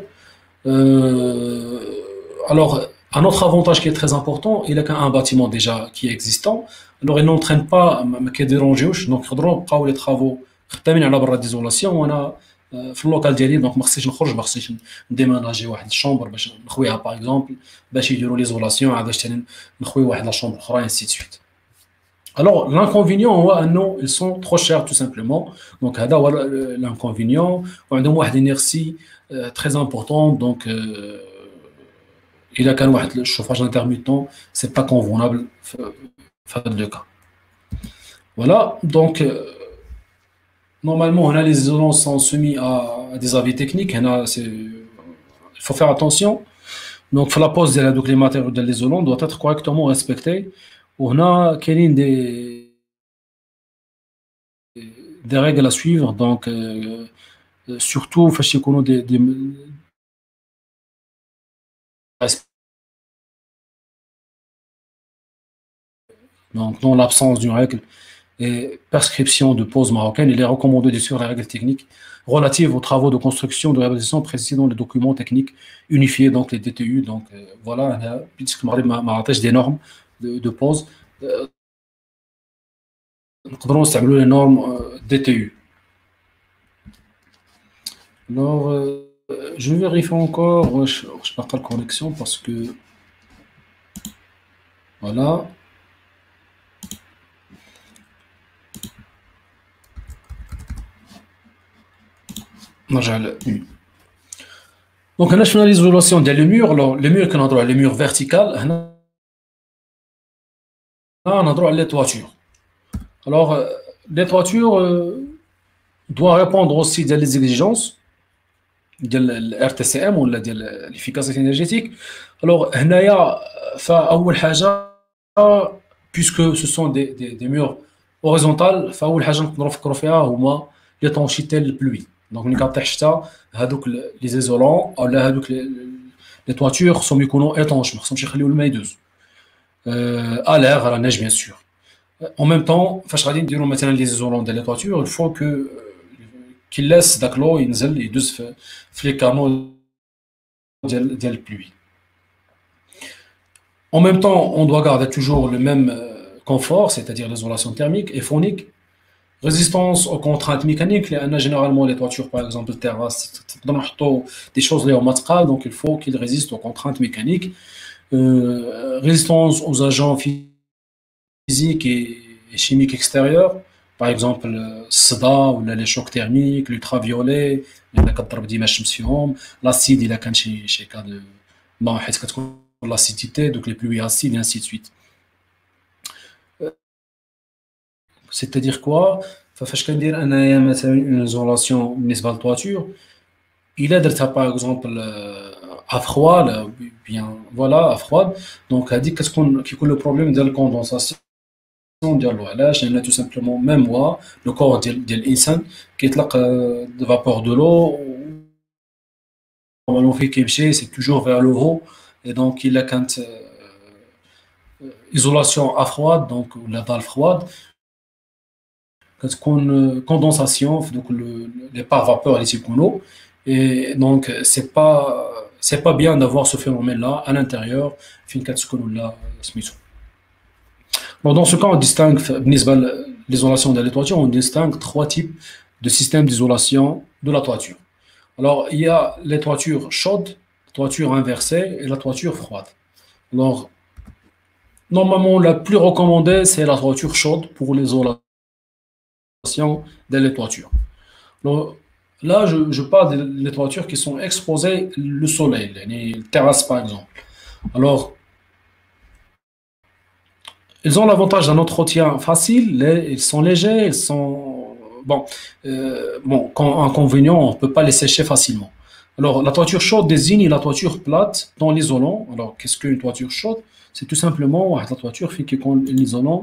Euh, alors, un autre avantage qui est très important, il a qu'un bâtiment déjà qui est existant, alors il n'entraîne pas, ما كيديرونجيوش, donc يقدروا يبقاو les travaux خدامين على برا ديزولاسيون وانا في اللوكال ديالي دونك ما خصنيش نخرج ما خصنيش نديماناجي واحد الشومبر باش نخويها باغ اكزومبل باش يديروا ليزولاسيون عاد باش نخوي واحد لا شومبر اخرى ainsi de suite. Alors, l'inconvénient, ils sont trop chers tout simplement. Donc, l'inconvénient, on a une inertie euh, très importante. Donc, euh, il a qu'un le chauffage intermittent, c'est pas convenable dans le cas. Voilà. Donc, euh, normalement, on a les isolants sont soumis à, à des avis techniques. On a, il faut faire attention. Donc, la pose de la, donc, les matériaux de l'isolant doit être correctement respectée. وهنا كاينين des des règles à suivre donc euh, surtout فاش يكونوا des des donc dans l'absence d'une règle et prescription de pose marocaine, il est recommandé de suivre les règles techniques relatives aux travaux de construction de réhabilitation précisés dans les documents techniques unifiés donc les D T U. Donc euh, voilà, puisque le Maghreb m'a rattaché des normes de, de pause. نقدروا نستعملوا les normes D T U. Alors, euh, je vérifie encore, je ne perds pas la connexion parce que voilà. نرجع ل Donc, on a fait l'isolation des murs. Alors, les murs qu'on a droit, les murs verticales, on a droit à les toitures. Alors, euh, les toitures euh, doivent répondre aussi à des exigences de l'R T C M ou de l'efficacité énergétique. Alors, puisque ce sont des, des, des murs horizontales, l'étanchéité de la pluie. Donc, les isolants, les toitures sont étanches, euh, à l'air, à la neige, bien sûr. En même temps, les isolants de la toiture, il faut que qu'il laisse l'eau ينزل يدوز في في les canaux ديال ديال البلوي. En même temps, on doit garder toujours le même confort, c'est-à-dire l'isolation thermique et phonique, résistance aux contraintes mécaniques. لأن généralement les toitures, par exemple, terrasses, des choses les matériaux, donc il faut qu'ils résistent aux contraintes mécaniques. Euh, résistance aux agents physiques et, et chimiques extérieurs, par exemple الصدى ولا les chocs thermiques, l'ultraviolet اللي كضرب ديما الشمس فيهم, l'acide الا كان شي شي كا دو ما حيت كتكون l'acidité, donc les pluies acides et ainsi de suite. C'est-à-dire quoi? فاش كندير انايا مثلا une isolation بالنسبه للطواتور, الا درتها باغ اكزومبل à froid, là, bien voilà, à froid, donc هذيك كتكون كيكون le problème ديال الكوندونساسيون ديالو. علاش؟ لان tout simplement même moi le corps ديال ديال الانسان كيطلق de vapeur de l'eau normalement فين كيمشي c'est toujours vers le haut, et donc الا كانت isolation à froid donc ولا dalle froide كتكون كوندونساسيون في دوك لي بار فابور اللي تيكونوا, et donc c'est pas c'est pas bien d'avoir ce phénomène là à l'intérieur فين كتسكن ولا سميتو. Bon, dans ce cas, on distingue بالنسبة l'isolation de la toiture, on distingue trois types de systèmes d'isolation de la toiture. Alors, il y a les toitures chaudes, toiture inversée et la toiture froide. Alors, normalement, la plus recommandée, c'est la toiture chaude pour l'isolation des toitures. Alors, là, je, je parle des toitures qui sont exposées au soleil, les terrasses par exemple. Alors, ils ont l'avantage d'un entretien facile, ils sont légers, ils sont... Bon, euh, bon, quand inconvénient, on ne peut pas les sécher facilement. Alors, la toiture chaude désigne la toiture plate dans l'isolant. Alors, qu'est-ce qu'une toiture chaude? C'est tout simplement la toiture qui est l'isolant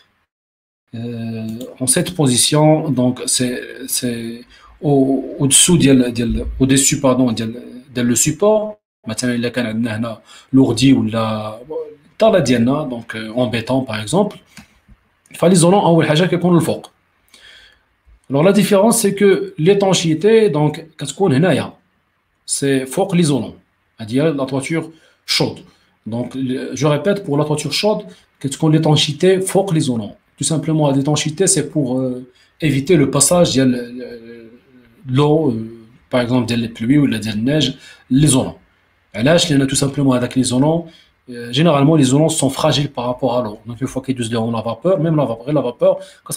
euh, en cette position. Donc, c'est au, au-dessous, au-dessus, pardon, de le support. Maintenant, il y a l'ourdi ou la... طالة ديالنا دونك اون بيتون باغ اكزومبل, فاليزولون اول حاجه كيكون الفوق. alors la différence c'est que l'étanchéité donc كتكون هنايا c'est فوق ليزولون, هذه la toiture chaude. donc je répète, pour la toiture chaude كتكون l'étanchéité فوق ليزولون. tout simplement l'étanchéité c'est pour euh, éviter le passage ديال l'eau euh, par exemple ديال البلوي ولا ديال النيج ليزولون. علاش؟ لان tout simplement هذاك ليزولون généralement les isolants sont fragiles par rapport à l'eau, donc une fois qu'ils dans la vapeur, même la vapeur, la vapeur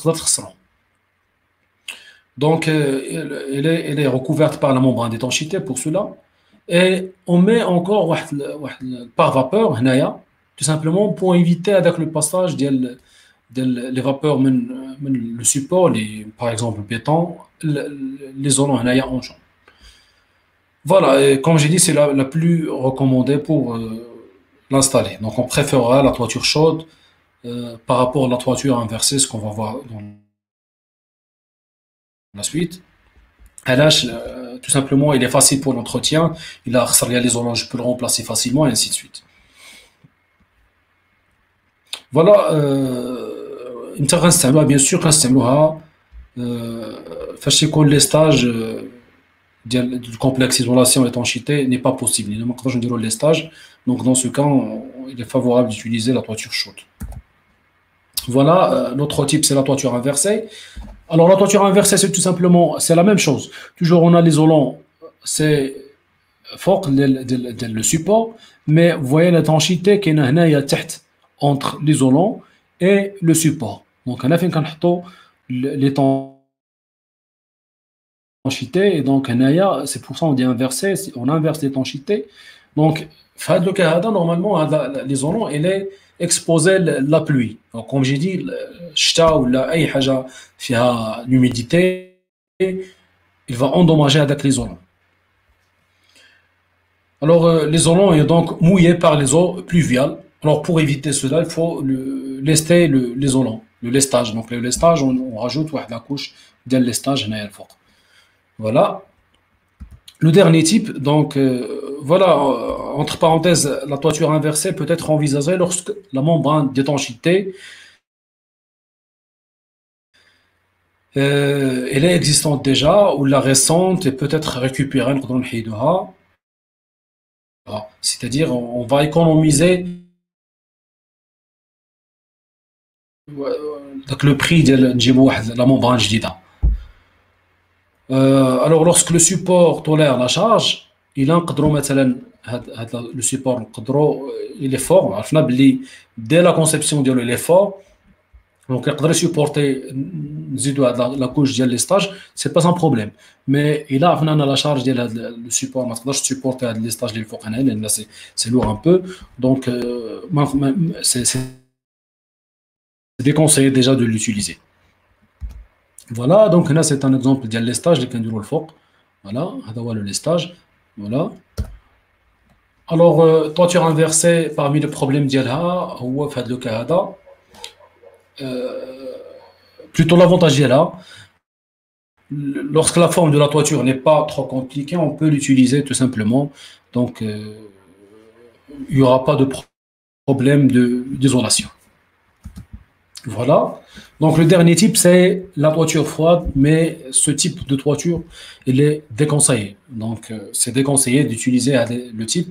donc euh, elle, est, elle est recouverte par la membrane d'étanchéité pour cela, et on met encore par vapeur tout simplement pour éviter avec le passage de, de, les vapeurs men, men, le support, les, par exemple le béton, l'isolant en jaune. Voilà, et comme j'ai dit, c'est la, la plus recommandée pour euh, l'installer. Donc on préférera la toiture chaude euh, par rapport à la toiture inversée, ce qu'on va voir dans la suite. H, euh, tout simplement, il est facile pour l'entretien, il a l'isolant, je peux le remplacer facilement, et ainsi de suite. Voilà, euh, bien sûr, فاش يكون les stages du complexe isolation et étanchéité n'est pas possible. Il ne manque pas de les stages. Donc dans ce cas, on, il est favorable d'utiliser la toiture chaude. Voilà, euh, l'autre type c'est la toiture inversée. Alors la toiture inversée c'est tout simplement, c'est la même chose. Toujours on a l'isolant, c'est fort le, le, le support, mais vous voyez l'étanchéité qui est entre l'isolant et le support. Donc on a fait l'étanchéité, et donc c'est pour ça on dit inversé, on inverse l'étanchéité. Donc في le cas normalement l'isolant il est exposé à la pluie. Donc comme j'ai dit, الشتاء ولا اي حاجه فيها l'humidité, il va endommager avec l'isolant. Alors euh, l'isolant est donc mouillé par les eaux pluviales. Alors pour éviter cela, il faut le, lester l'isolant, le, le lestage. Donc le lestage, on, on rajoute ouais, la couche de lestage هنايا الفوق. Voilà. Le dernier type, donc euh, voilà, euh, entre parenthèses, la toiture inversée peut être envisagée lorsque la membrane d'étanchéité euh, elle est existante déjà, ou la récente et peut être récupérée, c'est-à-dire on va économiser donc le prix de la membrane جديدة. Euh, alors lorsque le support tolère la charge, il نقدروا مثلا هذا le support نقدروا il est fort. عرفنا بلي dès la conception ديالو il est fort. Donc, il supporter la couche de l'estage, c'est pas un problème. Mais il a la charge de le support, il supporter les stages de l'I F c'est lourd un peu. Donc, euh, c'est déconseillé déjà de l'utiliser. Voilà, donc là, c'est un exemple de l'estage de le foc. Voilà, le lestage. Voilà. Alors, euh, toiture inversée, parmi les problèmes d'Yalha, ou fait le cas euh, plutôt l'avantage est là. Lorsque la forme de la toiture n'est pas trop compliquée, on peut l'utiliser tout simplement. Donc, euh, il n'y aura pas de pro- problème de- d'isolation. Voilà. Donc, le dernier type, c'est la toiture froide, mais ce type de toiture, il est déconseillé. Donc, euh, c'est déconseillé d'utiliser le type.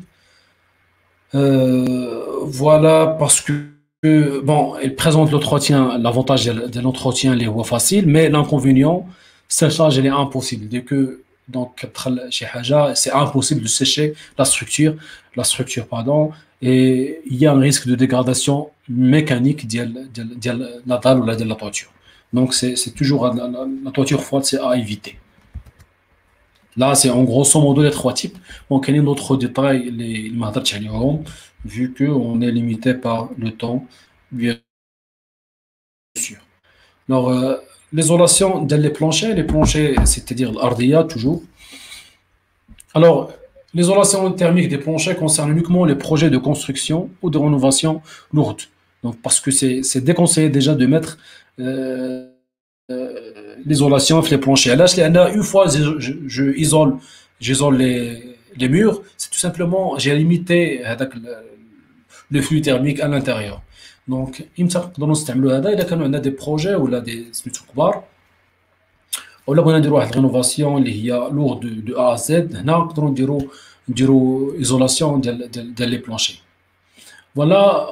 Euh, voilà, parce que, euh, bon, il présente l'entretien, l'avantage de, de l'entretien, il est facile, mais l'inconvénient, séchage, il est impossible. Dès que, donc, chez Haja, c'est impossible de sécher la structure, la structure, pardon, et il y a un risque de dégradation mécanique de, de, de la dalle ou la, de la toiture. Donc, c'est c'est toujours la, la, la toiture froide, c'est à éviter. Là, c'est en grosso modo les trois types. Donc, il y a d'autres détails, les les vu qu'on est limité par le temps, bien sûr. Alors, euh, l'isolation des planchers, les planchers, c'est-à-dire l'ardia toujours. Alors, l'isolation thermique des planchers concerne uniquement les projets de construction ou de rénovation lourde. Donc, parce que c'est c'est déconseillé déjà de mettre euh, euh, l'isolation sur les planchers. Là, je l'ai- une fois je, je, je isole, j'isole les, les murs, c'est tout simplement, j'ai limité هذاك le, le flux thermique à l'intérieur. Donc, امتى نقدروا نستعملوا هذا اذا كانوا عندنا دي بروجي ولا دي سميتو كبار ولا بغينا نديروا واحد رينوفاسيون اللي هي لور دو دو ا زد هنا نقدروا نديروا نديروا ايزولاسيون ديال ديال ديال لي بلانشي فوالا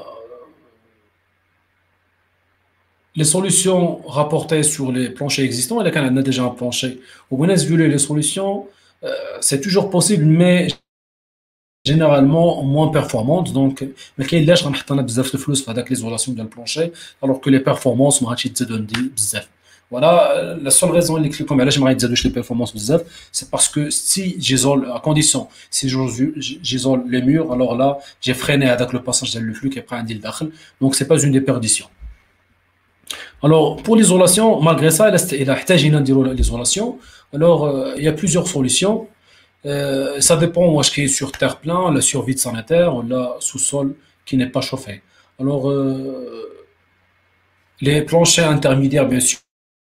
les solutions rapportées sur les planchers existants, et là, quand on a déjà un plancher, au moins, les solutions, euh, c'est toujours possible, mais généralement moins performantes. Donc, mais qu'il lâche, on a besoin de flux avec l'isolation du plancher, alors que les performances, moi, je te donne bzaf. Voilà, euh, la seule raison que comme là, j'aimerais dire les performances bzaf, c'est parce que si j'isole, à condition, si j'isole j'isole les murs, alors là, j'ai freiné avec le passage du flux qui prend un deal dakhel. Donc, c'est pas une déperdition. Alors, pour l'isolation, malgré ça, il a il a احتاج إلى نديروا l'isolation. Alors, euh, il y a plusieurs solutions. Euh, ça dépend où est-ce qu'il est sur terre plein, le sur vide sanitaire ou là sous-sol qui n'est pas chauffé. Alors, euh, les planchers intermédiaires, bien sûr,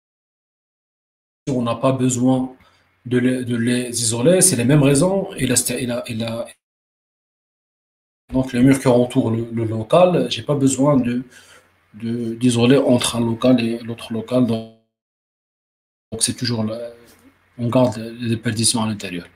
on n'a pas besoin de les, de les isoler, c'est les mêmes raisons. Il a, il a, il a, donc, les murs qui entourent le, le local, j'ai pas besoin de, de- d'isoler entre un local et l'autre local. Donc, donc c'est toujours, la- on garde les déperditions à l'intérieur.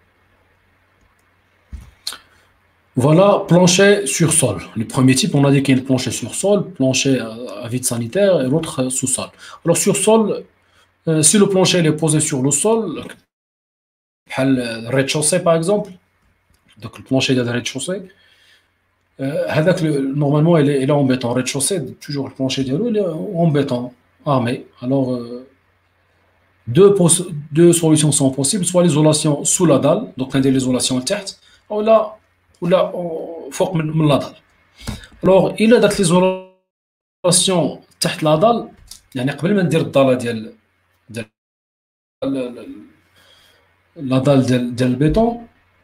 Voilà, plancher sur sol. Le premier type, on a dit qu'il y a le plancher sur sol, plancher à, à vide sanitaire et l'autre euh, sous-sol. Alors sur sol, euh, si le plancher il est posé sur le sol, بحال le rez-de-chaussée par exemple, donc le plancher de rez-de-chaussée, euh, هذاك le- normalement il est, il est en béton. Rez-de-chaussée, toujours le plancher ديالو il est en béton, armé. Alors euh, deux, pos- deux solutions sont possibles, soit l'isolation sous la dalle, donc on a l'isolation تحت, ou là, ou là, فوق من من la dalle. الوغ الا درت ليزولاسيون تحت لا دال يعني قبل ما ندير الداله ديال ديال لا دال ديال ديال البيتون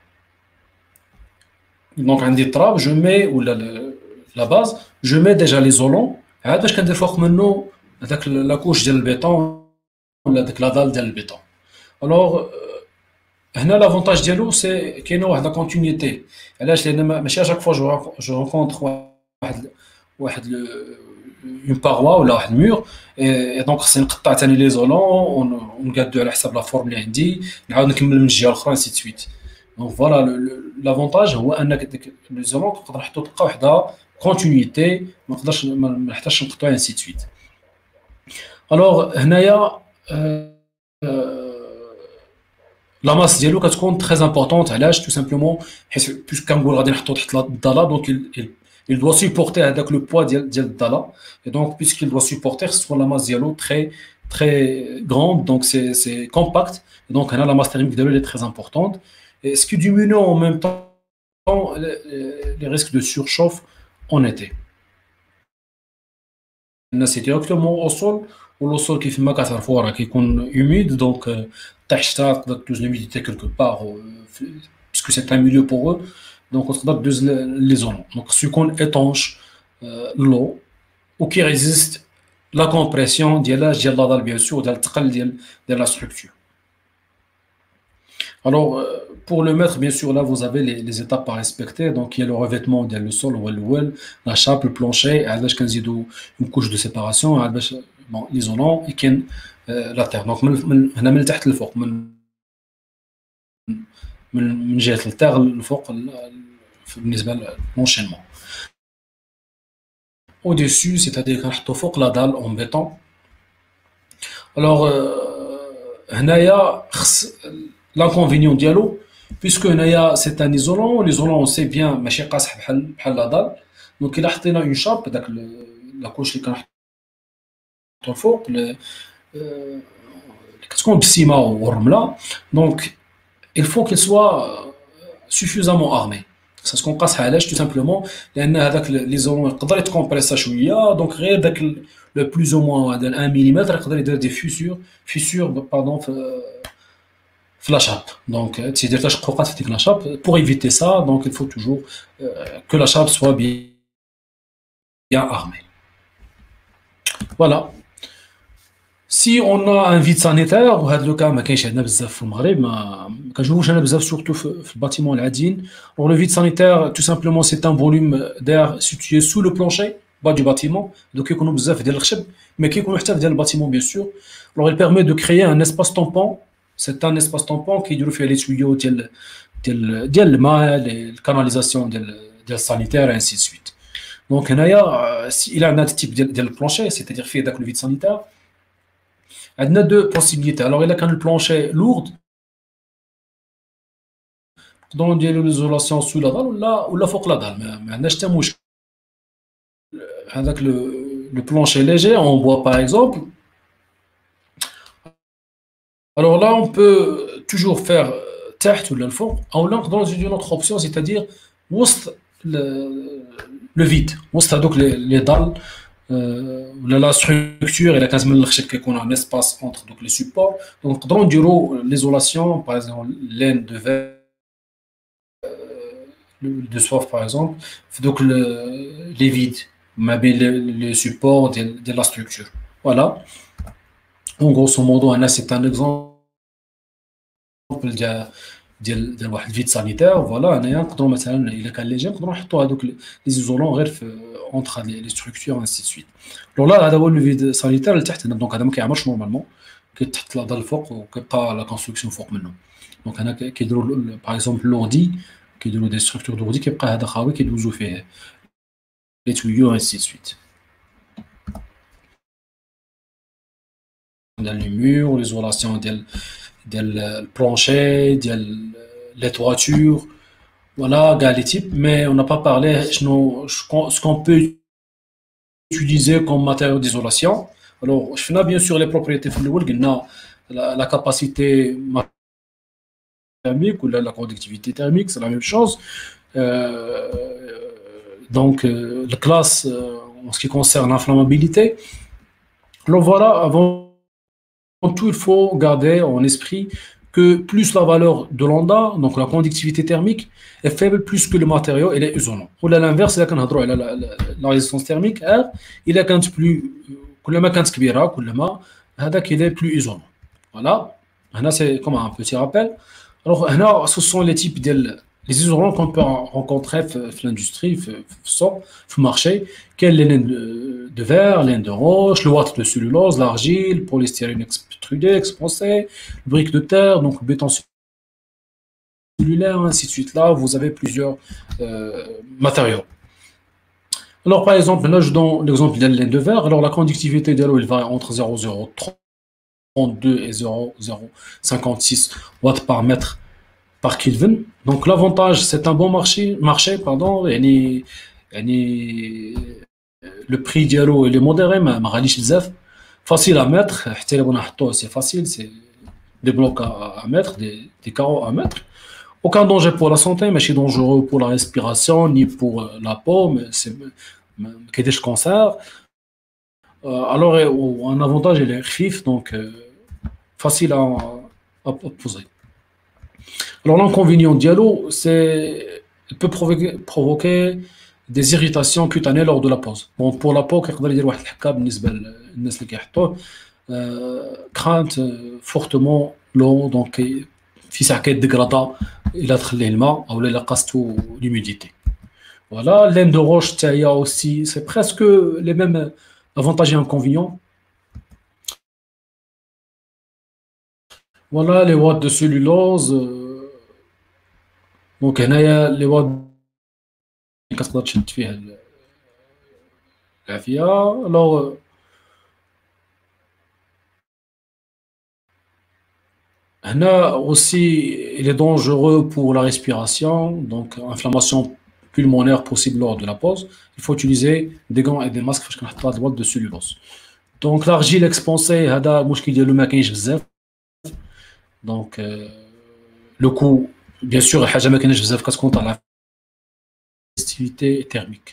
دونك عندي التراب جو مي ولا لا باز جو مي ديجا ليزولون عاد باش كندير فوق منه هذاك لاكوش ديال البيتون ولا ديك لا دال ديال البيتون الوغ هنا لافونتاج ديالو سي كاينه واحد لا كونتينيتي علاش لان ماشي اشاك فوا جو جو رونكونتر واحد واحد اون باروا ولا واحد المور اي دونك خصني نقطع ثاني لي زولون ونقادو على حساب لا فورم اللي عندي نعاود نكمل من الجهه الاخرى سي سويت دونك فوالا لافونتاج هو انك ديك لي زولون تقدر نحطو طلقه وحده كونتينيتي ما نقدرش ما نحتاجش نقطعو سي سويت الوغ هنايا لا ماس ديالو كتكون تري امبورطونت علاش تو سامبلومون حيت بيسك كنقول غادي نحطو تحت الضاله دونك il doit supporter avec le poids ديال ديال الضلة. Et donc, puisqu'il doit supporter, ce soit la masse ديالو très très grande, donc c'est c'est compact. Et donc, là, la masse thermique de l'eau est très importante. Et ce qui diminue en même temps les, les risques de surchauffe en été. C'est directement au sol, ou le sol qui fait ma كتعرفوا راه كيكون humide, donc تحت تقدر تدوز l'humidité quelque part, puisque c'est un milieu poreux, donc تقدر تدوز l'isolant. Donc, ce qu'on étanche euh, l'eau ou qui résiste la compression ديال ديال la dalle, bien sûr, ديال الثقل ديال ديال la structure. Alors, euh, pour le mettre, bien sûr, là, vous avez les, les étapes à respecter. Donc, il y a le revêtement le sol, la chape, le plancher, une couche de séparation, bon, l'isolant, et euh, la terre. Donc, on a mis le تحت للفوق, من جهة الترع للفوق بالنسبة للenchaînement. Au-dessus, c'est-à-dire qu'on a فوق la dalle en béton. Alors, هنايا l'inconvénient dialo, puisque c'est un isolant, l'isolant on sait bien, ماشي قاصح بحال بحال la dalle, donc il a حطينا une chape, داك la couche اللي كنحطو الفوق اللي كتكون بالسيمة والرملة, donc il faut qu'il soit suffisamment armé. C'est ce qu'on قاصح علاش tout simplement لأن هذاك l'isolant يقدر يتكمبريسا شوية, donc غير داك le plus ou moins un millimètre يقدر يدير des fissures, fissures pardon la chape. Donc, la chape. Pour éviter ça, donc il faut toujours euh, que la chape soit bien, bien armée. Voilà. Si on a un vide sanitaire, ou le cas, ما كاينش عندنا بزاف في المغرب, ما كنشوفوش انا بزاف surtout في البâtiment العاديين. Alors le vide sanitaire, tout simplement, c'est un volume d'air situé sous le plancher bas du bâtiment. Donc يكونوا بزاف ديال الخشب, mais كيكونوا حتى ديال البâtiment bien sûr. Alors il permet de créer un espace tampon. C'est un espace tampon qui fait les tuyaux ديال ديال ديال الماء, les canalisations ديال ديال sanitaire et ainsi de suite. Donc هنايا il a un type ديال ديال plancher, c'est-à-dire فيه داك le vide sanitaire. عندنا deux possibilités. Alors il a كان le plancher lourd, نقدروا نديروا l'isolation sous la dalle ولا ولا فوق la dalle, ما عندناش حتى مشكل. هذاك le plancher léger en bois par exemple. Alors là, on peut toujours faire تحت ولا الفوق, ou là, dans une autre option, c'est-à-dire وسط le, le vide, وسط هذوك les, les dalles, euh, la structure, et la case من الخشب كيكون un espace entre donc les supports. Donc نقدروا نديروا l'isolation, par exemple laine de verre, de soif par exemple, donc le, les vides, ما بين les supports de, de la structure. Voilà. En grosso modo, c'est un exemple ديال ديال ديال واحد الفيد سانيتير. فوالا هنايا نقدروا مثلا الا كان ليجي نقدروا نحطوا هذوك لي زيزولون غير في اونتر لي ستركتور انسي سويت. لو لا هذا هو لو فيد سانيتير لتحت هنا, دونك هذا ما كيعمرش نورمالمون, كيتحط لا دال الفوق وكيبقى لا كونستركسيون فوق منه. دونك هنا كيديروا باغ اكزومبل لوردي, كيديروا دي ستركتور دوردي, كيبقى هذا خاوي كيدوزوا فيه لي تويو انسي سويت. ديال لي مور, ليزولاسيون ديال ديال البلانشي, ديال les toitures, voilà, gars, les types, mais on n'a pas parlé de ce qu'on peut utiliser comme matériau d'isolation. Alors, je fais bien sûr les propriétés de la, la capacité thermique ou la, la conductivité thermique, c'est la même chose. Euh, donc, euh, la classe euh, en ce qui concerne l'inflammabilité. Alors voilà, avant tout, il faut garder en esprit que plus la valeur de l'onda, donc la conductivité thermique, est faible plus que le matériau et les isolants. Ou l'inverse, la, la, la, la résistance thermique, il est quand plus, كلما كانت كبيرة, كلما هذاك il est plus isolant. Voilà. Là, c'est comme un petit rappel. Alors, là, ce sont les types de les isolants qu'on peut rencontrer dans l'industrie, dans le marché, quelle laine de, de verre, laine de roche, le watt de cellulose, l'argile, le polystyrène extrudé, expansé, le brique de terre, donc le béton cellulaire, ainsi de suite. Là, vous avez plusieurs euh, matériaux. Alors, par exemple, là, je donne l'exemple de la laine de verre. Alors, la conductivité de l'eau, elle varie entre zéro virgule zéro trente-deux et zéro virgule zéro cinquante-six watts par mètre par Kelvin. Donc l'avantage, c'est un bon marché, marché pardon, يعني يعني le prix ديالو il est modéré ما ما غاليش بزاف facile à mettre حتى إلا بغينا نحطوه c'est facile c'est des blocs à, à mettre des, des carreaux à mettre aucun danger pour la santé ماشي dangereux pour la respiration ni pour euh, la peau mais c'est ما كيديرش cancer euh, alors euh, un avantage il est خفيف donc euh, facile à, à, à poser alors l'inconvénient dialo c'est il peut provoquer, provoquer des irritations cutanées lors de la pose. Bon, pour la peau, كيقدر يدير واحد الحكا بالنسبة للناس اللي كيحطوه crainte fortement l'eau donc في ساعة كيديغرادا إلا دخل ليه الماء أو إلا قاستو l'humidité. Voilà, laine de roche حتى هي aussi c'est presque les mêmes avantages et inconvénients. Voilà les watts de cellulose donc هنايا les watts كتقدر تشد فيه العافية alors هنا aussi il est dangereux pour la respiration donc inflammation pulmonaire possible lors de la pose il faut utiliser des gants et des masques فاش كنحطوا هاد الوات de cellulose donc l'argile expansée هذا المشكل ديالو ما كاينش بزاف donc euh, le coût bien sûr حاجة ما كايناش بزاف كتكون طالعة thermique.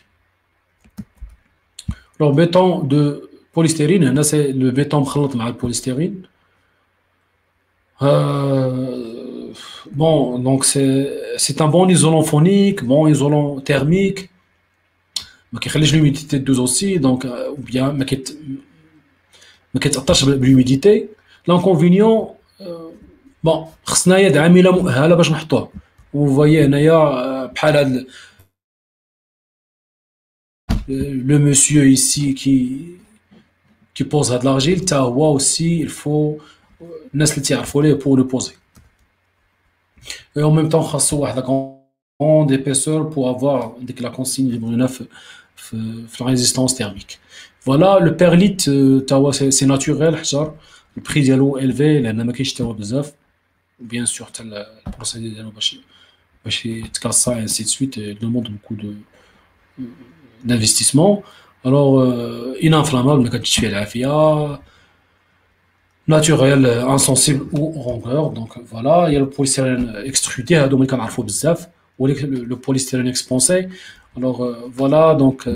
Alors, béton de polystyrène, là c'est le béton مخلط مع البوليستyrène. Euh, bon, donc c'est c'est un bon isolant phonique, bon isolant thermique. ما كيخليش l'humidité دوز aussi, donc ou bien ما كيت ما كيتأثرش بالhumidité. L'inconvénient, euh, bon خصنا يد عاملة مؤهلة باش نحطوه. Vous voyez هنايا بحال هاد le monsieur ici qui qui pose de l'argile, Tawa aussi, il faut pour le poser. Et en même temps, il faut une grande épaisseur pour avoir la consigne libre neuf la résistance thermique. Voilà, le perlite, Tawa, c'est naturel, le prix est élevé, il n'y a pas de besoin. Bien sûr, le procédé de casse et ainsi de suite, il demande beaucoup de d'investissement. Alors, euh, ininflammable, mais quand tu fais la F I A, naturel, insensible ou rongeur. Donc voilà, il y a le polystyrène extrudé, donc on a le, le polystyrène expansé. Alors euh, voilà, donc euh,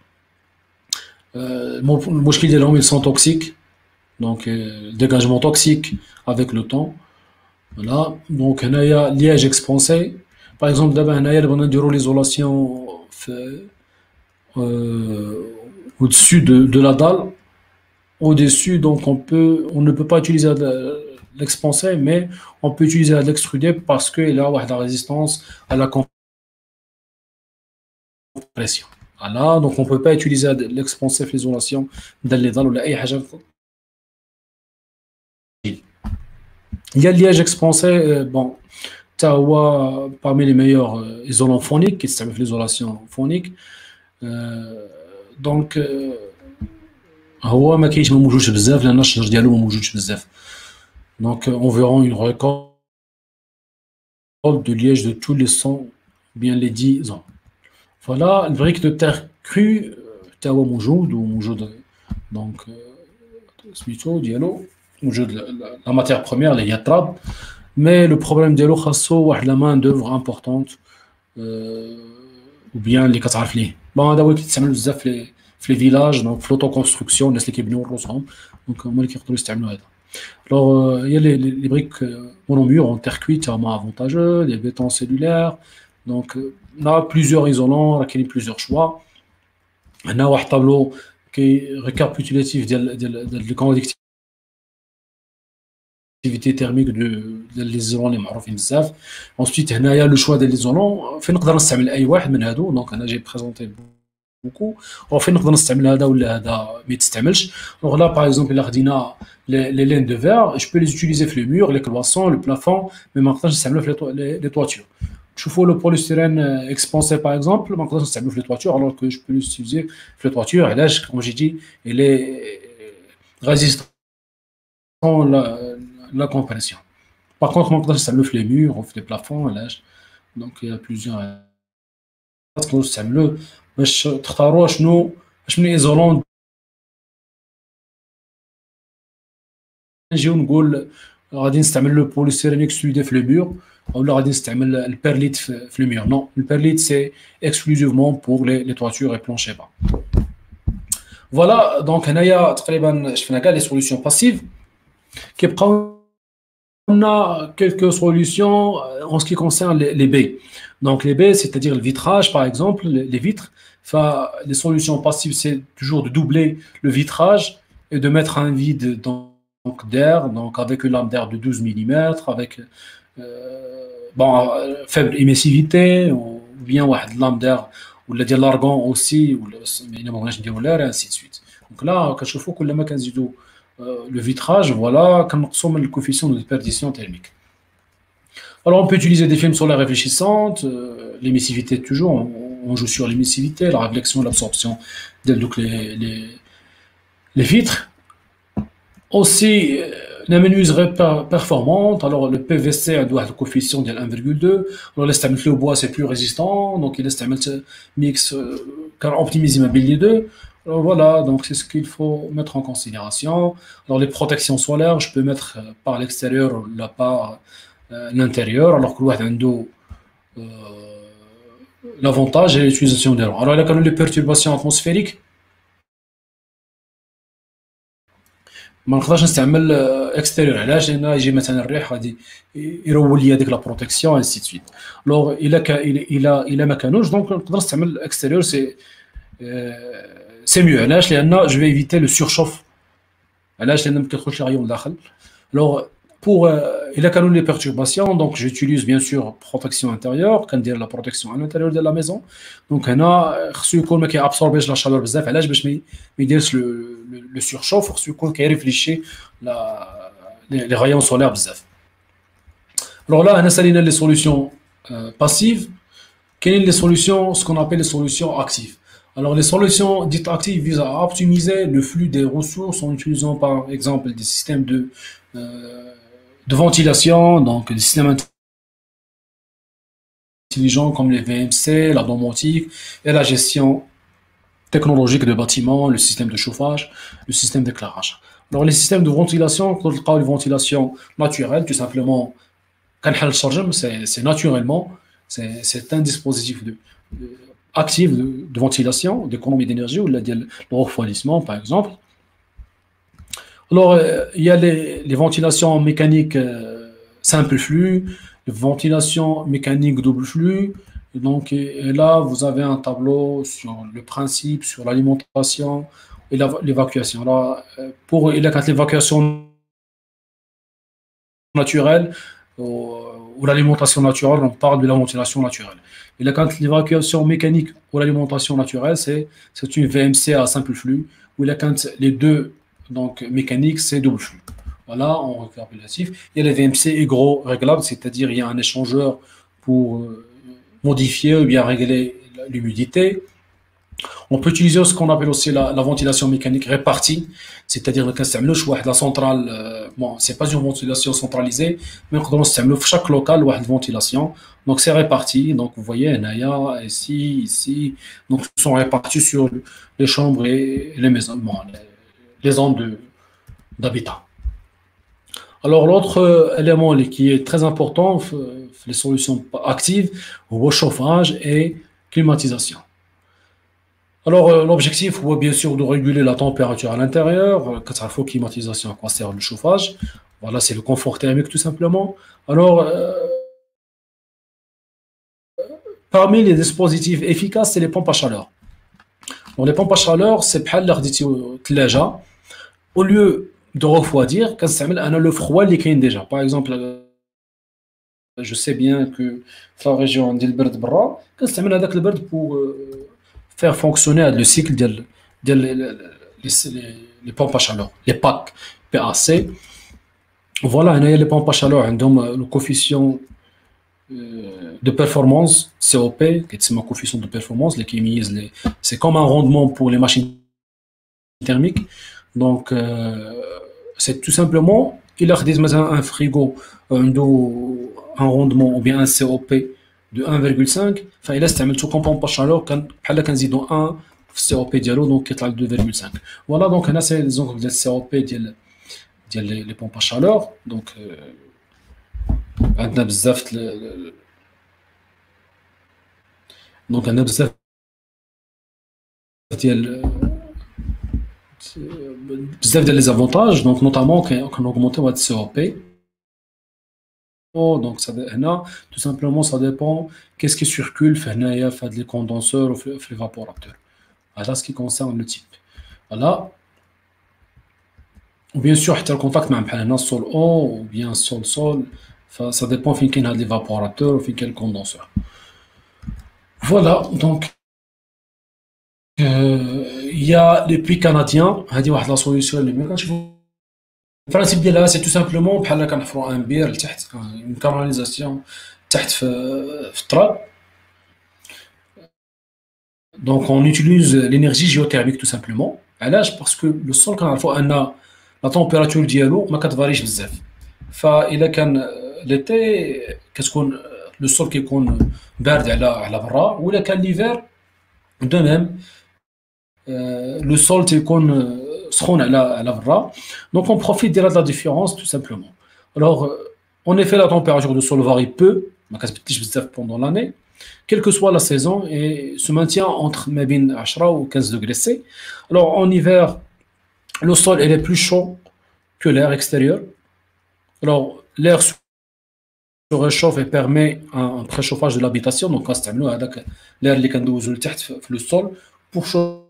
le mouchki des lames, ils sont toxiques, donc euh, dégagement toxique avec le temps. Voilà, donc il y a liège expansé. Par exemple, d'abord, il y a l'isolation. Euh, au-dessus de, de la dalle, au-dessus, donc on peut, on ne peut pas utiliser l'expansé, mais on peut utiliser l'extrudé parce qu'il a la résistance à la compression. Voilà, donc on ne peut pas utiliser l'expansé في l'isolation dans les dalles ou أي حاجة. Il y a le liège expansé, euh, bon, Tawa parmi les meilleurs euh, isolants phoniques qui servent l'isolation phonique. Euh, donc هو ما كاينش ما موجودش بزاف لان الشجر ديالو ما موجودش بزاف donc environ une récolte de liège de tous les cent bien les dix ans voilà le brique de terre crue تا هو موجود وموجود donc سميتو ديالو موجود la matière première اللي هي التراب mais le problème ديالو خاصو واحد la main d'œuvre importante ou bien اللي كتعرف ليه bon هذا هو اللي كيستعملوا بزاف في في لي فيلاج دونك في لوطو كونستركسيون الناس اللي كيبنيو روسهم دونك هما اللي كيقدروا يستعملوا هذا alors il y a les les briques monomures en terre cuite c'est avantageux les bétons cellulaires donc on a plusieurs isolants il y a plusieurs choix هنا واحد طابلو كي récapitulatif ديال ديال ديال الكونديكتيفيتي thermique de l'isolant اللي معروفين بزاف ensuite هنايا لو شوا ديال ليزولون فين نقدر نستعمل اي واحد من هادو دونك انا جاي بريزونطي بوكو او فين نقدر نستعمل هذا ولا هذا ما يتستعملش دونك لا باغ اكزومبل الا خدينا لي لين دو فير جو بو لي utiliser في لي مور لي كلواسون لو بلافون مي ما نقدرش نستعملو في لي تواتور تشوفوا لو بوليستيرين اكسبانسي باغ اكزومبل ما نقدرش نستعملو في لي تواتور الوغ كو جو بو لي utiliser في لي تواتور علاش كوم جي دي لي ريزيستون la compression. Par contre, on peut le les murs, on fait les plafonds, donc il y a plusieurs. باش تختاروا شنو شنو ايزولون. نجيو نقول غادي نستعمل لو بوليستيرين اكسكلودي في لو مور ولا غادي نستعمل البيرليت في في لو مور. نو البيرليت سي اكسكلوزيفمون بور لي لي تواتور اي بلونشي با. فوالا دونك هنايا تقريبا شفنا كاع لي سوليسيون باسيف. كيبقاو لنا كيلكو سوليسيون en ce qui concerne les, les baies. Donc les baies, c'est-à-dire le vitrage par exemple, les, les vitres. Enfin, les solutions passives, c'est toujours de doubler le vitrage et de mettre un vide dans donc d'air, donc avec une lame d'air de douze millimètres, avec euh, bon, faible émissivité, ou bien ouais, de lame d'air, ou de l'argon aussi, ou le, et ainsi de suite. Donc là, quand je fais que le vitrage, voilà, quand on consomme le coefficient de déperdition thermique. Alors on peut utiliser des films solaires réfléchissantes, euh, l'émissivité toujours, on, on joue sur l'émissivité, la réflexion, l'absorption, donc les, les, les vitres. Aussi, la menuiserie performante, alors le P V C a un coefficient de un virgule deux, alors le bois c'est plus résistant, donc il est un mix car optimisé ma billet deux. Alors voilà, donc c'est ce qu'il faut mettre en considération. Alors les protections solaires, je peux mettre par l'extérieur ou là par euh, l'intérieur, alors que l'ouah عنده euh, l'avantage est l'utilisation de l'air. Alors il y a quand même les perturbations atmosphériques. ما نقدرش نستعمل اكستيريور. علاش؟ لان يجي مثلا الريح غادي يرول لي هذيك لا بروتيكسيون انسي سويت. لو الا كا الا الا ما كانوش دونك نقدر نستعمل اكستيريور سي سي ميو. علاش؟ لان جو في ايفيتي لو سورشوف. علاش؟ لان ما كيدخلش الغيوم لداخل. لو pour euh, il a quand même les perturbations, donc j'utilise bien sûr protection intérieure, quand dire la protection à l'intérieur de la maison. Donc هنا خصو يكون ما كيابسوربيش لا شالور بزاف. علاش؟ باش ما يديرش لو لو سورشوف. خصو يكون كيريفليشي لا لي rayons solaires بزاف. Alors là هنا سالينا لي سوليوشن passives. كاينين لي سوليوشن ce qu'on appelle les solutions actives. Alors les solutions dites actives visent à optimiser le flux des ressources en utilisant par exemple des systèmes de euh, de ventilation, donc des systèmes intelligents comme les V M C, la domotique et la gestion technologique de bâtiments, le système de chauffage, le système d'éclairage. Alors les systèmes de ventilation, quand on parle de ventilation naturelle, tout simplement, c'est naturellement, c'est un dispositif de, de, actif de, de ventilation, d'économie d'énergie ou le refroidissement par exemple. Alors, euh, il y a les, les ventilations mécaniques euh, simple flux, les ventilations mécaniques double flux. Et donc, et, et là, vous avez un tableau sur le principe, sur l'alimentation et l'évacuation. Alors, euh, pour l'évacuation naturelle ou, ou l'alimentation naturelle, on parle de la ventilation naturelle. Et là, quand l'évacuation mécanique ou l'alimentation naturelle, c'est une V M C à simple flux. Ou là, quand les deux donc mécanique, c'est double flux. Voilà, en récapitulatif. Il y a les V M C égaux réglables, c'est-à-dire il y a un échangeur pour euh, modifier ou bien régler l'humidité. On peut utiliser ce qu'on appelle aussi la, la ventilation mécanique répartie, c'est-à-dire que la centrale, euh, bon, c'est pas une ventilation centralisée, mais on peut chaque local une ventilation. Donc c'est réparti. Donc vous voyez, Naya, ici, ici, donc ils sont répartis sur les chambres et les maisons. Bon, les, les zones d'habitat. Alors l'autre élément qui est très important, les solutions actives, le chauffage et climatisation. Alors l'objectif est bien sûr de réguler la température à l'intérieur, quand il faut climatisation, à quoi sert le chauffage. Voilà, c'est le confort thermique tout simplement. Alors euh, parmi les dispositifs efficaces, c'est les pompes à chaleur. Donc les pompes à chaleur, c'est بحال اللي خديتي ثلاجة. Au lieu de refroidir, quand ça met le froid qui est déjà. Par exemple, je sais bien que dans la région de l'Iberd Bra, quand ça met avec le Berd pour euh, faire fonctionner le cycle de, de, de, les, les, les pompes à chaleur, les P A C, P A C. Voilà, il y a les pompes à chaleur, ont le coefficient euh, de performance, C O P, qui est le coefficient de performance, les les, c'est comme un rendement pour les machines thermiques. Donc, euh, c'est tout simplement, il a un frigo, un rendement ou bien un C O P de un virgule cinq فإلا استعملتو كوم بومب شالور كان بحال كنزيدو واحد في السي او بي ديالو دونك كيطلع اثنين فاصلة خمسة. فوالا دونك هنا سي ليزونكل ديال السي او بي ديال ديال لي بومب شالور. دونك عندنا بزاف دونك عندنا بزاف ديال بزاف ديال لي زافونتاج. دونك نوطامون كنوغمونتيو هاد السي او بي. Donc, ça, tout simplement, ça dépend qu'est-ce qui circule فهنايا في les condenseurs ou في les évaporateurs. Voilà ce qui concerne le type. Voilà. Ou bien sûr, حتى le contact مع بحال هنا sol eau ou bien sol sol. Ça dépend فين كاين هاد l'évaporateur ou فين كاين le condenseur. Voilà. Donc, il y a les puits canadiens. هذه واحد la solution اللي ملي كنشوفو البرانسيب ديالها سي تو سامبلومون بحال كنحفروا ان بير لتحت اون كاناليزاسيون تحت في في التراب. دونك اون يوتيليز لينيرجي جيوثيرميك تو سامبلومون. علاش؟ باسكو لو سول كنعرفوا ان لا تمبيراتور ديالو ما كتفاريش بزاف. فاذا كان ليتي كتكون لو سول كيكون بارد على على برا، ولا كان ليفير دو ميم لو سول تيكون سخون على على برا. Donc on profite de la différence tout simplement. Alors en effet la température du sol varie peu, ما كتبدلش بزاف pendant l'année, quelle que soit la saison, et se maintient entre ما بين عشرة و quinze degrés C. Alors en hiver le sol il est plus chaud que l'air extérieur. Alors l'air se réchauffe et permet un préchauffage de l'habitation. Donc كنستعملوا هذاك l'air اللي كندوزو لتحت في le sol pour chauffer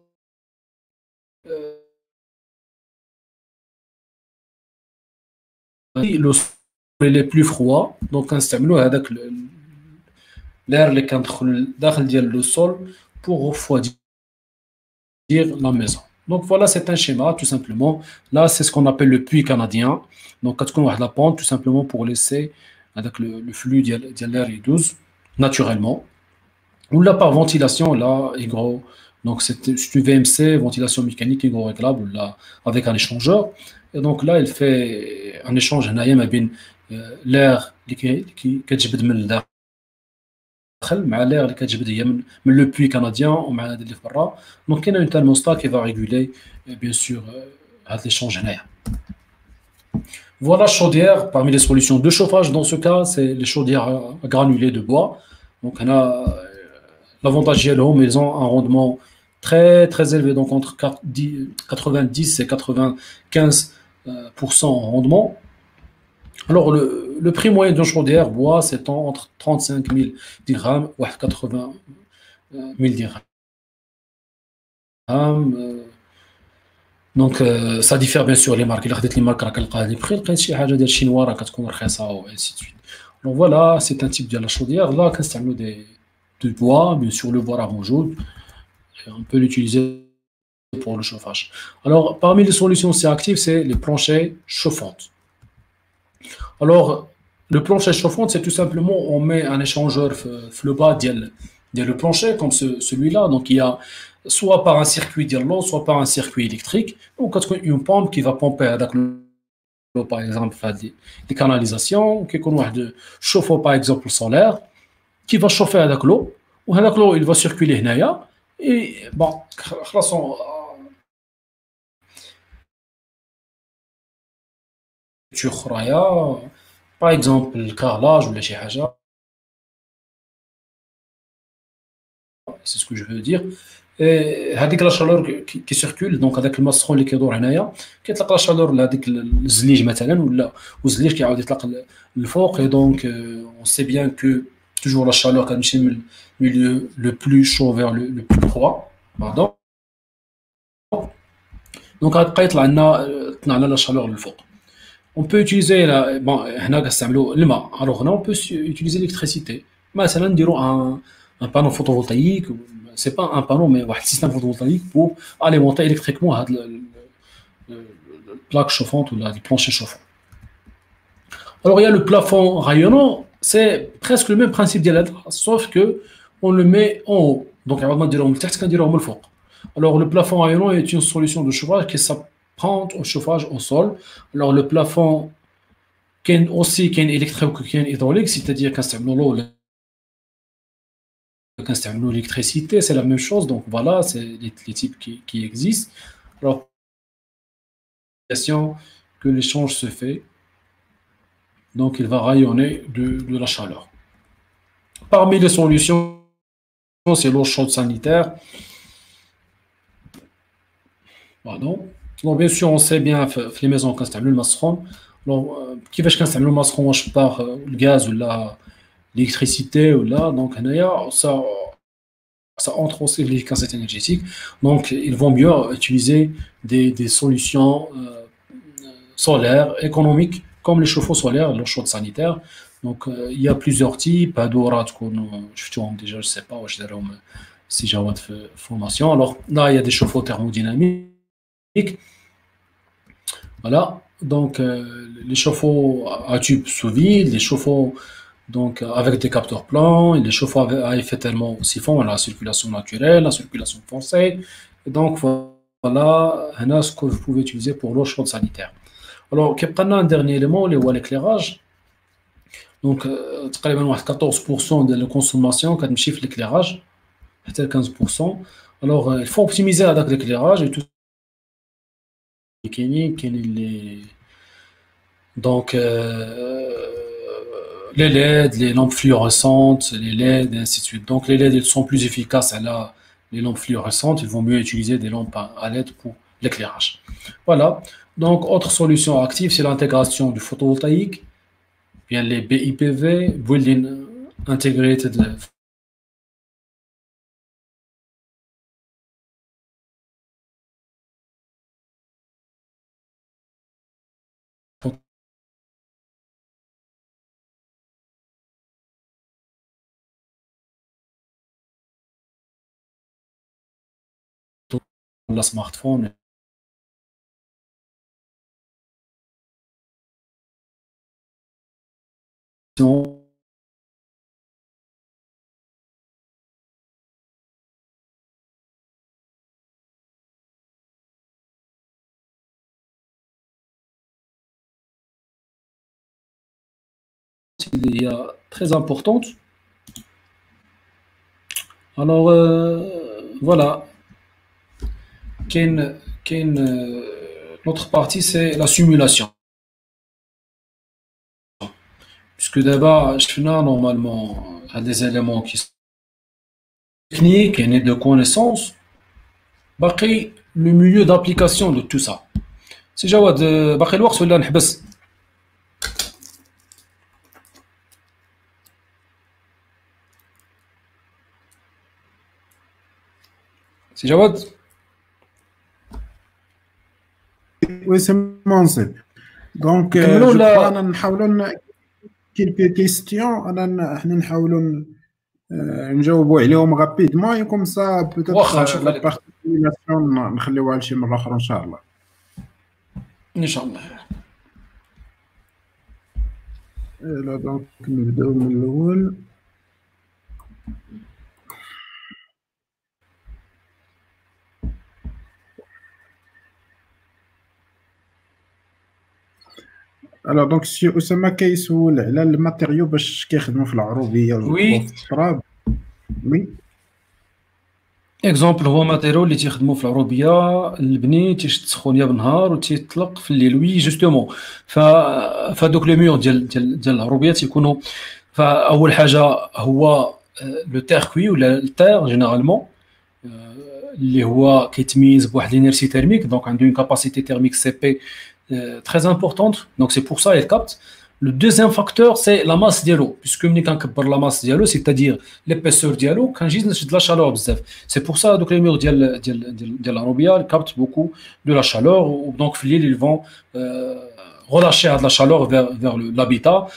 le sol est plus froid. Donc كنستعملوا هذاك l'air اللي كندخل داخل ديال لو سول pour refroidir la maison. Donc voilà, c'est un schéma tout simplement. Là c'est ce qu'on appelle le puits canadien. Donc كتكون واحد la pente tout simplement pour laisser avec le, le flux ديال ديال l'air يدوز naturellement. Ou là par ventilation là hygro. Donc c'est une V M C, ventilation mécanique hygro-réglable, là avec un échangeur. Et donc là il fait un échange هنايا ما بين l'air اللي كتجبد من الداخل مع l'air اللي كتجبد هي من من لو بوي كنديان ومع هذا اللي في برا. دونك كاين اون thermostat qui va réguler bien sûr هذا l'échange هنايا. Voilà chaudière parmi les solutions de chauffage. Dans ce cas c'est les chaudières à granulés de bois. Donc on a l'avantage ديالهم ils ont un rendement très très élevé, donc entre quatre-vingt-dix et quatre-vingt-quinze pour cent en rendement. Alors le, le prix moyen d'une chaudière bois s'étend entre trente-cinq mille dirhams ou quatre-vingts mille dirhams. Donc euh, ça diffère bien sûr les marques. Il y a des marques qui ont des prix, il y a des chinois qui ont des prix, et ainsi de suite. Donc voilà, c'est un type de la chaudière. Là, quand c'est des de bois, bien sûr le bois rougeau, on peut l'utiliser pour le chauffage. Alors parmi les solutions c'est actives, c'est les planchers chauffantes. Alors le plancher chauffant c'est tout simplement on met un échangeur le bas de le plancher comme ce, celui-là. Donc il y a soit par un circuit d'eau, soit par un circuit électrique. Donc une pompe qui va pomper avec l'eau par exemple des, des canalisations, qui connaît de chauffe-eau par exemple solaire qui va chauffer avec l'eau, ou avec l'eau il va circuler هنايا. Et bon, خلاص par exemple le carrelage ou la شي حاجة, c'est ce que je veux dire. هذيك لا شالور كي سيركول دونك هذاك الماء السخون اللي كيدور هنايا كيطلق لا شالور لهذيك الزليج مثلا, ولا والزليج كيعاود يطلق للفوق. Et donc on sait bien que toujours la chaleur كتمشي من milieu le plus chaud vers le, le plus froid. Pardon. Donc غتبقى يطلع لنا طلع لنا لا شالور للفوق. On peut utiliser la bon هنا كنستعملوا الماء. Alors هنا on peut utiliser l'électricité. مثلا نديروا un un panneau photovoltaïque, c'est pas un panneau mais واحد système photovoltaïque pour alimenter électriquement هاد la plaque chauffante ou la plancher chauffant. Alors il y a le plafond rayonnant, c'est presque le même principe ديال هذا, sauf que on le met en haut. Donc عوض ما نديروهم لتحت كنديروهم الفوق. Alors le plafond rayonnant est une solution de chauffage qui s'apprend au chauffage au sol. Alors le plafond كاين aussi كاين électrique ou كاين hydraulique, c'est-à-dire كنستعملوا l'eau كنستعملوا l'électricité, c'est la même chose. Donc voilà, c'est les, les types qui, qui existent. Alors, que l'échange se fait, donc il va rayonner de, de la chaleur. Parmi les solutions, c'est l'eau chaude sanitaire. Pardon. Donc bien sûr, on sait bien في les maisons كنستعملوا الماء السخون. Alors كيفاش كنستعملوا الماء السخون واش باغ الغاز ولا l'électricité ولا donc هنايا ça ça entre aussi l'efficacité énergétique. Donc il vaut mieux utiliser des, des solutions euh, solaires économiques comme les chauffe-eau solaires, l'eau chaude sanitaire. Donc euh, il y a plusieurs types. هادو راه تكونوا شفتوهم déjà, je sais pas واش داروهم سي جواد في formation. Alors là il y a des chauffe-eau thermodynamiques. Voilà, donc euh, les chauffe-eau à tube sous vide, les chauffe-eau donc avec des capteurs plans, et les chauffe-eau à effet thermo aussi font la circulation naturelle, la circulation forcée. Et donc voilà, là ce que vous pouvez utiliser pour l'eau chaude sanitaire. Alors, on a un dernier élément, l'éclairage. Donc, euh, quatorze pour cent de la consommation quand on chiffre l'éclairage, c'est quinze pour cent. Alors, euh, il faut optimiser avec l'éclairage et tout. Les... Donc, euh, les L E D, les lampes fluorescentes, les L E D, et ainsi de suite. Donc, les L E D ils sont plus efficaces à la, les lampes fluorescentes. Il vaut mieux utiliser des lampes à L E D pour l'éclairage. Voilà. Donc, autre solution active, c'est l'intégration du photovoltaïque, bien les B I P V, Building Integrated la smartphone. Il y a très importante. Alors euh, voilà. Qu'une, qu'une, euh, l'autre partie c'est la simulation. Puisque d'abord, je fais normalement à des éléments qui sont techniques et de connaissances. باقي le milieu d'application de tout ça. سي جواد باقي الوقت ولا نحبس؟ سي جواد؟ وي سي منصب. دونك انا نحاولوا كيلكو كيستيون انا حنا نحاولوا نجاوبوا عليهم غابيدمون كوم سا بوتيتر لا بارتيسيباسيون نخليوها لشي مره اخرى ان شاء الله. ان شاء الله. لا دونك نبداو من الاول. الوغ دونك سي اسامه كيسول على الماتيريو باش كيخدموا في العروبيه وي في التراب. وي اكزومبل هو ماتيريو اللي تيخدموا في العروبيه البني تيشد سخونيه بالنهار وتيطلق في الليل. وي جوستومون فهادوك لي ميور ديال ديال ديال العروبيه تيكونوا فاول حاجه هو لو تيركوي ولا التير جينيرالمون اللي هو كيتميز بواحد لينيرسي تيرميك. دونك عنده اون كاباسيتي تيرميك سي بي Euh, très importante, donc c'est pour ça elle capte. Le deuxième facteur c'est la masse dialo, puisque ملي كنكبر la masse dialo, c'est-à-dire l'épaisseur dialo, كنجي نشد la chaleur بزاف. C'est pour ça donc les murs ديال ديال ديال ديال العربيه captent beaucoup de la chaleur, donc في الليل ils vont euh, relâcher de la chaleur vers vers l'habitat.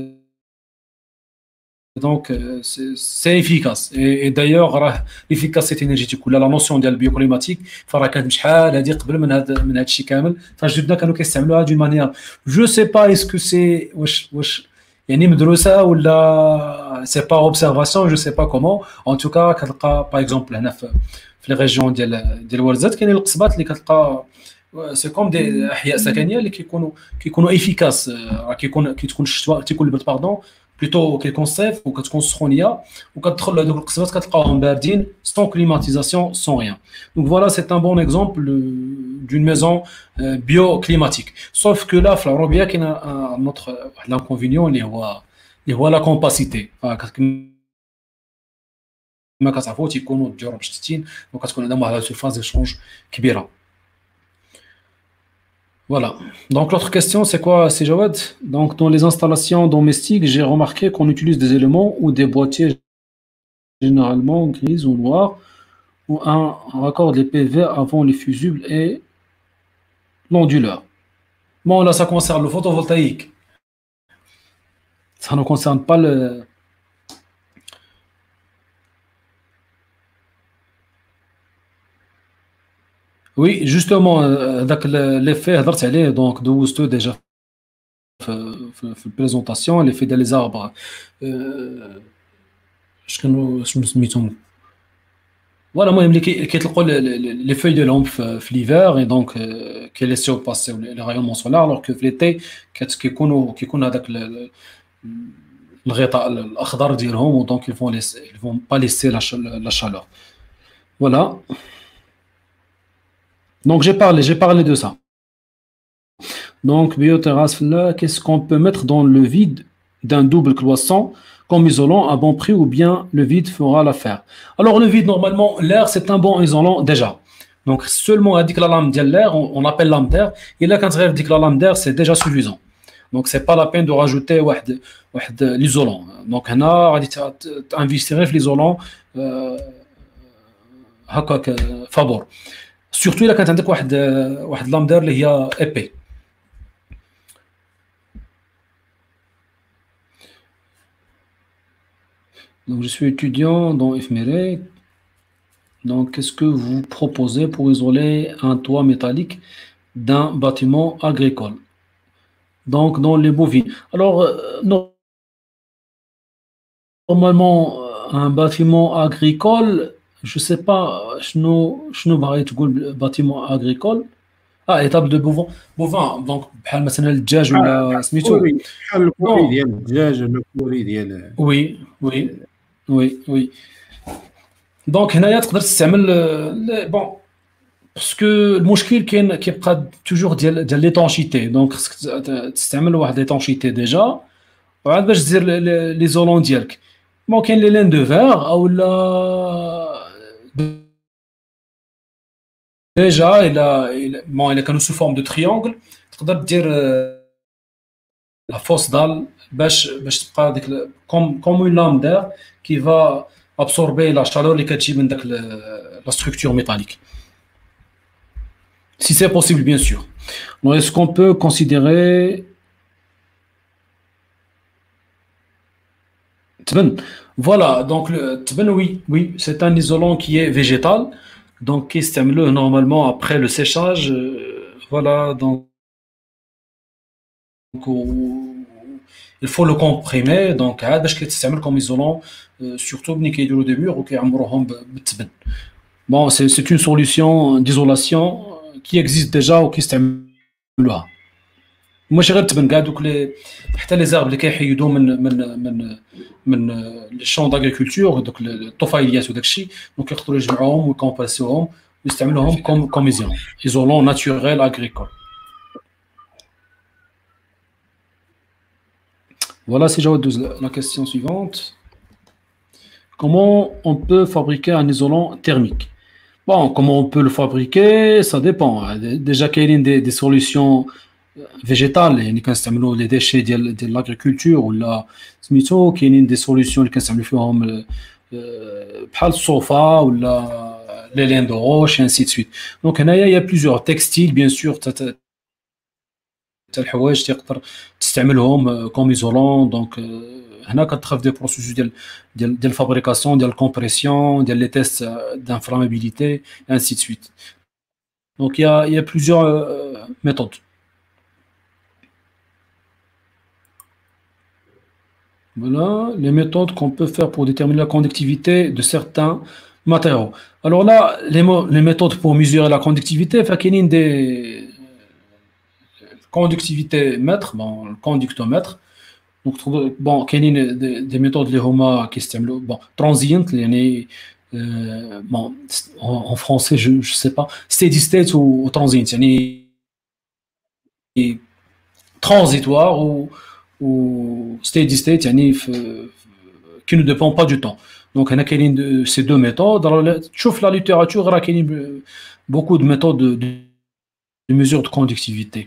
Donc euh, c'est efficace et, et d'ailleurs l'efficacité énergétique ولا la notion ديال البيوكليماتيك فراه كانت شحال هذه قبل من هذا من هذا الشيء كامل. فجدنا كانوا كيستعملوها دون مانيير جو سي با اسكو سي واش واش يعني مدروسه ولا سي با اوبسيرفاسيون جو سي با كومون. ان توكا كتلقى باغ اكزومبل هنا في في لي ريجيون ديال ديال ورزات كاينين القصبات اللي كتلقى سي كوم دي احياء سكنيه اللي كيكونوا كيكونوا افيكاس. راه كيكون كي تكون الشتاء تيكون البرد باردون plutôt كيكون صيف وكتكون سخونيه وكتدخل لهذوك القصبات كتلقاهم باردين sans climatisation sans rien. Donc voilà, c'est un bon exemple d'une maison euh, bioclimatique. Sauf que là في العروبيه كاين un autre واحد l'inconvénient اللي هو اللي هو la compacité. كما كتعرفوا تيكونوا الديور مشتتين وكتكون عندهم واحد السيرفاس ديشونج كبيره. Voilà. Donc l'autre question, c'est quoi, c'est Jawad? Donc dans les installations domestiques, j'ai remarqué qu'on utilise des éléments ou des boîtiers généralement grises ou noirs, ou un, un raccord des P V avant les fusibles et l'onduleur. Bon, là, ça concerne le photovoltaïque. Ça ne concerne pas le... Oui, justement, هذاك l'effet هضرت عليه donc دوزتو déjà في في البريزونطاسيون l'effet ديال لي زاربر شكون شنو سميتهم فوالا المهم اللي كيطلقوا لي فeuilles ديالهم في ليفر اي دونك كيليسيو باسيو لي رايونمون سولار الوغ كو في ليتي كيكونوا كيكون هذاك الغطاء الاخضر ديالهم ودونك يفون يفون با ليسي لا شالور فوالا. Donc j'ai parlé, j'ai parlé de ça. Donc bioterrasse là, qu'est-ce qu'on peut mettre dans le vide d'un double cloisson comme isolant à bon prix ou bien le vide fera l'affaire? Alors le vide normalement l'air c'est un bon isolant déjà. Donc seulement avec la lame de l'air, on, on appelle lame d'air et là quand on dit que la lame d'air c'est déjà suffisant. Donc c'est pas la peine de rajouter واحد واحد l'isolant. Donc هنا غادي investir في l'isolant هكاك فابور. Surtout là quand عندك واحد واحد لام دار اللي هي épais. Donc je suis étudiant dans F M R E. Donc qu'est-ce que vous proposez pour isoler un toit métallique d'un bâtiment agricole? Donc dans les bovines. Alors normalement un bâtiment agricole, je sais pas شنو شنو باغي تقول باتيمون اغريكول اه ايطاب دو بوفون بوفان دونك بحال مثلا الدجاج ولا سميتو بحال الكوري ديال الدجاج ولا الكوري ديال وي وي وي وي دونك هنايا تقدر تستعمل بون باسكو المشكل كاين كيبقى توجور ديال ديال ليطونشيتي دونك خصك تستعمل واحد ليطونشيتي ديجا وعاد باش دير لي زولون ديالك بون كاين لي لين دو فير او لا déjà il a il bon il est sous forme de triangle تقدر دير la fosse dalle باش باش تبقى ديك comme comme une lame d'air qui va absorber la chaleur اللي كتجي من داك la structure métallique si c'est possible bien sûr. Donc est-ce qu'on peut considérer تبن voilà donc le تبن oui oui c'est un isolant qui est végétal. Donc, qui s'améliore normalement après le séchage. Euh, voilà, donc, il faut le comprimer. Donc, باش كيتستعمل comme isolant, euh, surtout ملي كيديروا des murs وكيعمروهم بالتبن. Bon, c'est c'est une solution d'isolation qui existe déjà وكيستعملوها. ماشي غير التبن كاع دوك لي حتى لي زارب اللي كيحيدوا من من من من لي شون داغريكولتور دوك الطفيليات وداك الشيء دونك يقدروا يجمعوهم ويكومباسيوهم ويستعملوهم كوم كوم ايزولون ايزولون ناتوريل اغريكول. Voilà, c'est Jawad douze. La question suivante. Comment on peut fabriquer un isolant thermique? Bon, comment on peut le fabriquer? Ça dépend. Déjà qu'il y a des, des solutions végétales, يعني كنستعملوا les déchets ديال ديال l'agriculture ولا سميتو كاينين des solutions اللي كنستعملوا فيهم بحال الصوفا ولا les laines de roche et ainsi de suite. Donc هنايا il y a plusieurs textiles bien sûr حتى الحوايج تقدر تستعملهم كوم ايزولون. دونك هنا كتدخل في دي بروسيس ديال ديال ديال الفابريكاسيون ديال الكومبريسيون ديال لي تيست d'inflammabilité et ainsi de suite. Donc il y a il y a plusieurs euh, méthodes. Voilà les méthodes qu'on peut faire pour déterminer la conductivité de certains matériaux. Alors là, les, les méthodes pour mesurer la conductivité, il y a des conductivité mètre, bon, le conductomètre, Donc, bon, il y a des, des méthodes les homa qui sont bon, transientes, euh, bon, en, en français, je ne sais pas, steady state ou, ou transient, yani transitoire ou, ou steady state, yani f- qui ne dépend pas du temps. Donc, il y a de- ces deux méthodes. Alors, la- tu vois, la littérature, il y a beaucoup de méthodes de, de, de mesure de conductivité.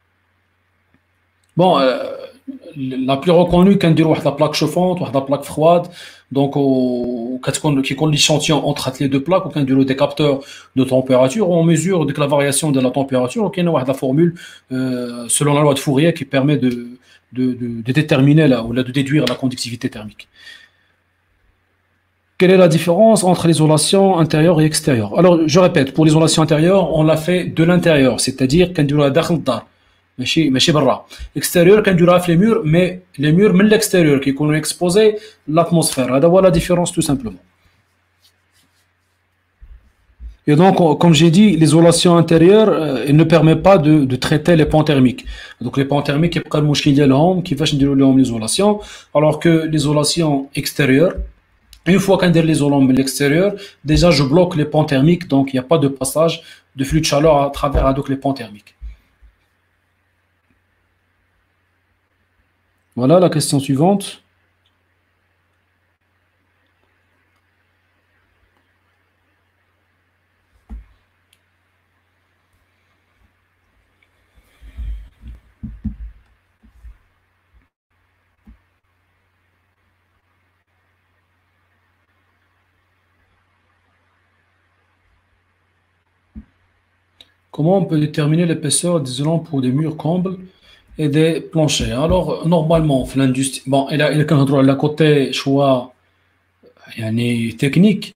Bon, euh, la plus reconnue, quand on la plaque chauffante, ou la plaque froide, donc au- quand on qui compte l'échantillon entre les deux plaques, ou quand on des capteurs de température, on mesure donc la variation de la température, donc il y a la formule euh, selon la loi de Fourier qui permet de, de, de- de déterminer la, ou là, de déduire la conductivité thermique. Quelle est la différence entre l'isolation intérieure et extérieure? Alors, je répète, pour l'isolation intérieure, on l'a fait de l'intérieur, c'est-à-dire quand on a داخل الدار. ماشي ماشي برا. Extérieur quand on a fait les murs, mais les murs من l'extérieur qui sont exposés l'atmosphère. هذا هو la différence tout simplement. Et donc, on- comme j'ai dit, l'isolation intérieure, euh, elle ne permet pas de, de traiter les ponts thermiques. Donc, les ponts thermiques, يبقى المشكل ديالهم كيفاش نديروا لهم l'isolation, alors que l'isolation extérieure, une fois qu'on a l'isolant de l'extérieur, déjà je bloque les ponts thermiques, donc il n'y a pas de passage de flux de chaleur à travers donc, les ponts thermiques. Voilà la question suivante. Comment on peut déterminer l'épaisseur des isolants pour des murs combles et des planchers? Alors, normalement, في l'industrie, bon, il a, il a quand même le côté choix يعني, technique.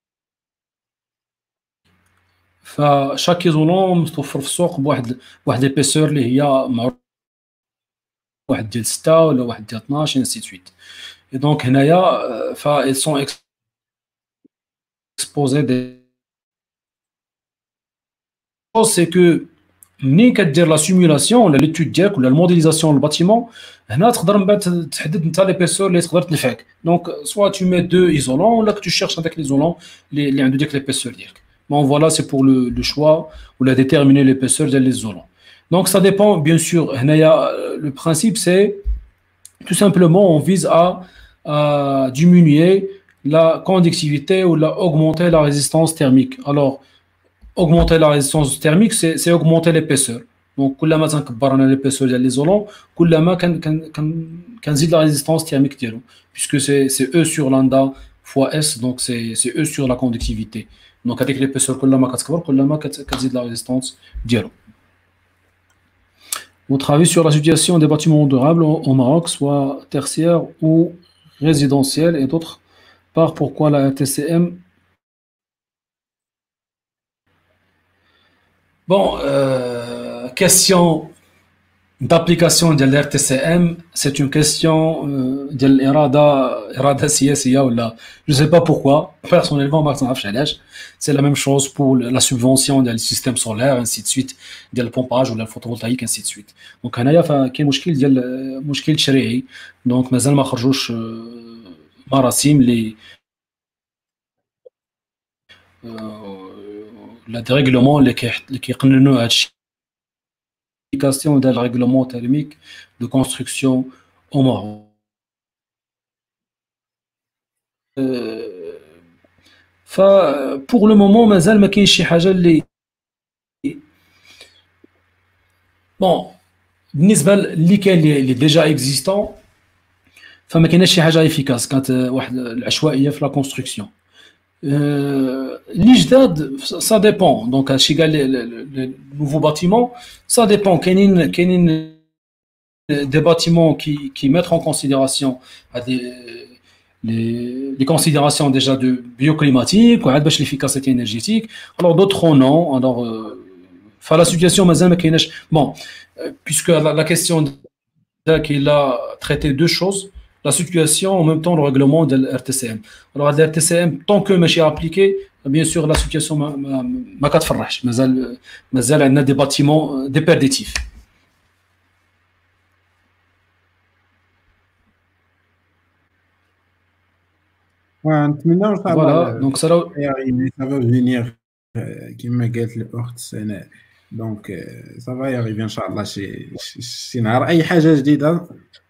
فشاك isolant متوفر في السوق بواحد بواحد l'épaisseur اللي هي معروفة واحد ديال ستة ولا واحد ديال اثناش ainsi de suite. Et donc هنايا euh, فا ils sont exposés des choses, c'est que منين كدير لا سيمولاسيون ولا ليتود ديالك ولا الموديليزاسيون للباتيمون هنا تقدر من بعد تحدد انت ليبيسور اللي تقدر تنفعك دونك سوا تو مي دو ايزولون ولا تو شيرش هذاك ليزولون اللي اللي عنده ديك ليبيسور ديالك بون فوالا سي بور لو لو شوا ولا ديتيرميني ليبيسور ديال ليزولون دونك ça dépend bien sûr هنايا le principe c'est tout simplement on vise à, à diminuer la conductivité ou la augmenter la résistance thermique alors augmenter la résistance thermique, c'est, c'est augmenter l'épaisseur. Donc, كلما تنكبر l'épaisseur de l'isolant, كلما كان كان كان كنزيد la résistance thermique ديالو, puisque c'est c'est E sur lambda fois S, donc c'est c'est E sur la conductivité. Donc, avec l'épaisseur كلما كتكبر كلما كت- كتزيد la résistance ديالو. Votre avis sur la situation des bâtiments durables au au Maroc, soit tertiaire ou résidentiel, et d'autre part, pourquoi la R T C M? Bon, euh, question d'application de l'R T C M, c'est une question euh, de l'irada, irada siyasiya ou là. Je ne sais pas pourquoi. Personnellement, ما كنعرفش علاش. C'est la même chose pour la subvention des systèmes solaires, ainsi de suite, ديال البومباج ولا الفوتوفولتايك, ainsi de suite. Donc هنايا فكاين مشكل ديال مشكل تشريعي. Donc مازال ما خرجوش آه، مراسيم اللي ولا دي ريغلومون اللي كيح- اللي كيقننوا هذا الشيء. Application d'un règlement thermique de construction au Maroc. Euh, ف- pour le moment مازال ما كاينش شي حاجه اللي بون بالنسبه اللي كاين اللي اللي ديجا اكزيستون فما كايناش شي حاجه افيكاس كانت واحد العشوائيه في لا كونستركسيون اللي جداد سا ديبون دونك هادشي كاع لي نوفو باتيمون سا ديبون كاينين كاينين des bâtiments qui, qui mettent en considération à des, les, les considérations déjà de bioclimatique ou عاد باش l'efficacité énergétique alors d'autres non alors euh, enfin, la situation مازال ما كايناش bon euh, puisque la, la question qu'il a traité deux choses la situation en même temps le règlement de l'R T C M alors le R T C M tant que ماشي appliqué bien sûr la situation ما ما ما كتفرحش مازال مازال عندنا des bâtiments déperditifs. ونتمنى ان شاء Voilà, الله donc ça là, ça va venir كما قالت الاخت سناء. دونك سافا ياريفي ان شاء الله شي شي شي نهار اي حاجه جديده.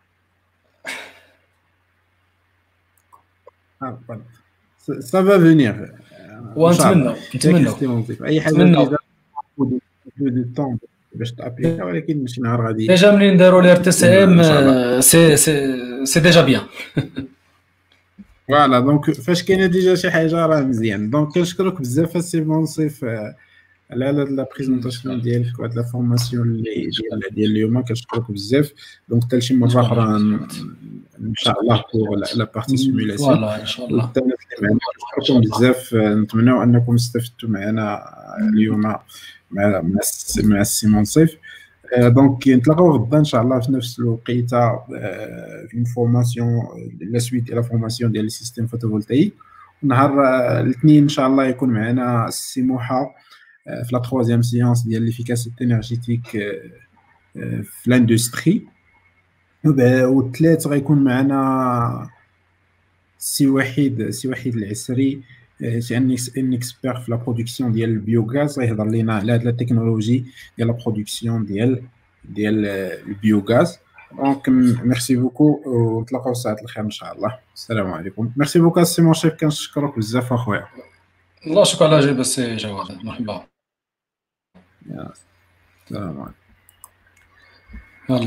سافا فينير ان شاء الله. ونتمنى نتمنى اي حاجه جديده دو طون باش تابليكا، ولكن ماشي نهار غادي ديجا ملي نديرو لي ار تي سي ام سي سي سي ديجا بيان. فوالا دونك فاش كاينه ديجا شي حاجه راه مزيان. دونك كنشكرك بزاف السي منصف على هاد لا بريزونطاسيون ديالك وهاد لا فورماسيون اللي ديال ديال اليوم. كنشكرك بزاف. دونك حتى شي مره اخرى ان شاء الله بور لا بارتي سيمولاسيون. فوالا ان شاء الله. كنشكركم بزاف. نتمنوا انكم استفدتوا معنا اليوم مع مع السي منصف. دونك نتلاقاو غدا ان شاء الله في نفس الوقيته في اون فورماسيون لا سويت ديال لا فورماسيون ديال السيستيم فوتوفولتايك. نهار الاثنين ان شاء الله يكون معنا السي موحى في لا تروازيام سيونس ديال ليفيكاسيتي انرجيتيك في لاندستري. والثلاث غيكون معنا سي وحيد سي وحيد العسري، سي ان ان اكسبير في لا برودكسيون ديال البيوغاز. غيهضر لينا على هاد لا تكنولوجي ديال لا برودكسيون ديال ديال البيوغاز. دونك ميرسي بوكو ونتلاقاو الساعه الخير ان شاء الله. السلام عليكم. ميرسي بوكو السي مون شيف. كنشكرك بزاف اخويا. الله شكرا على جيب السي جواد. مرحبا. السلام عليكم.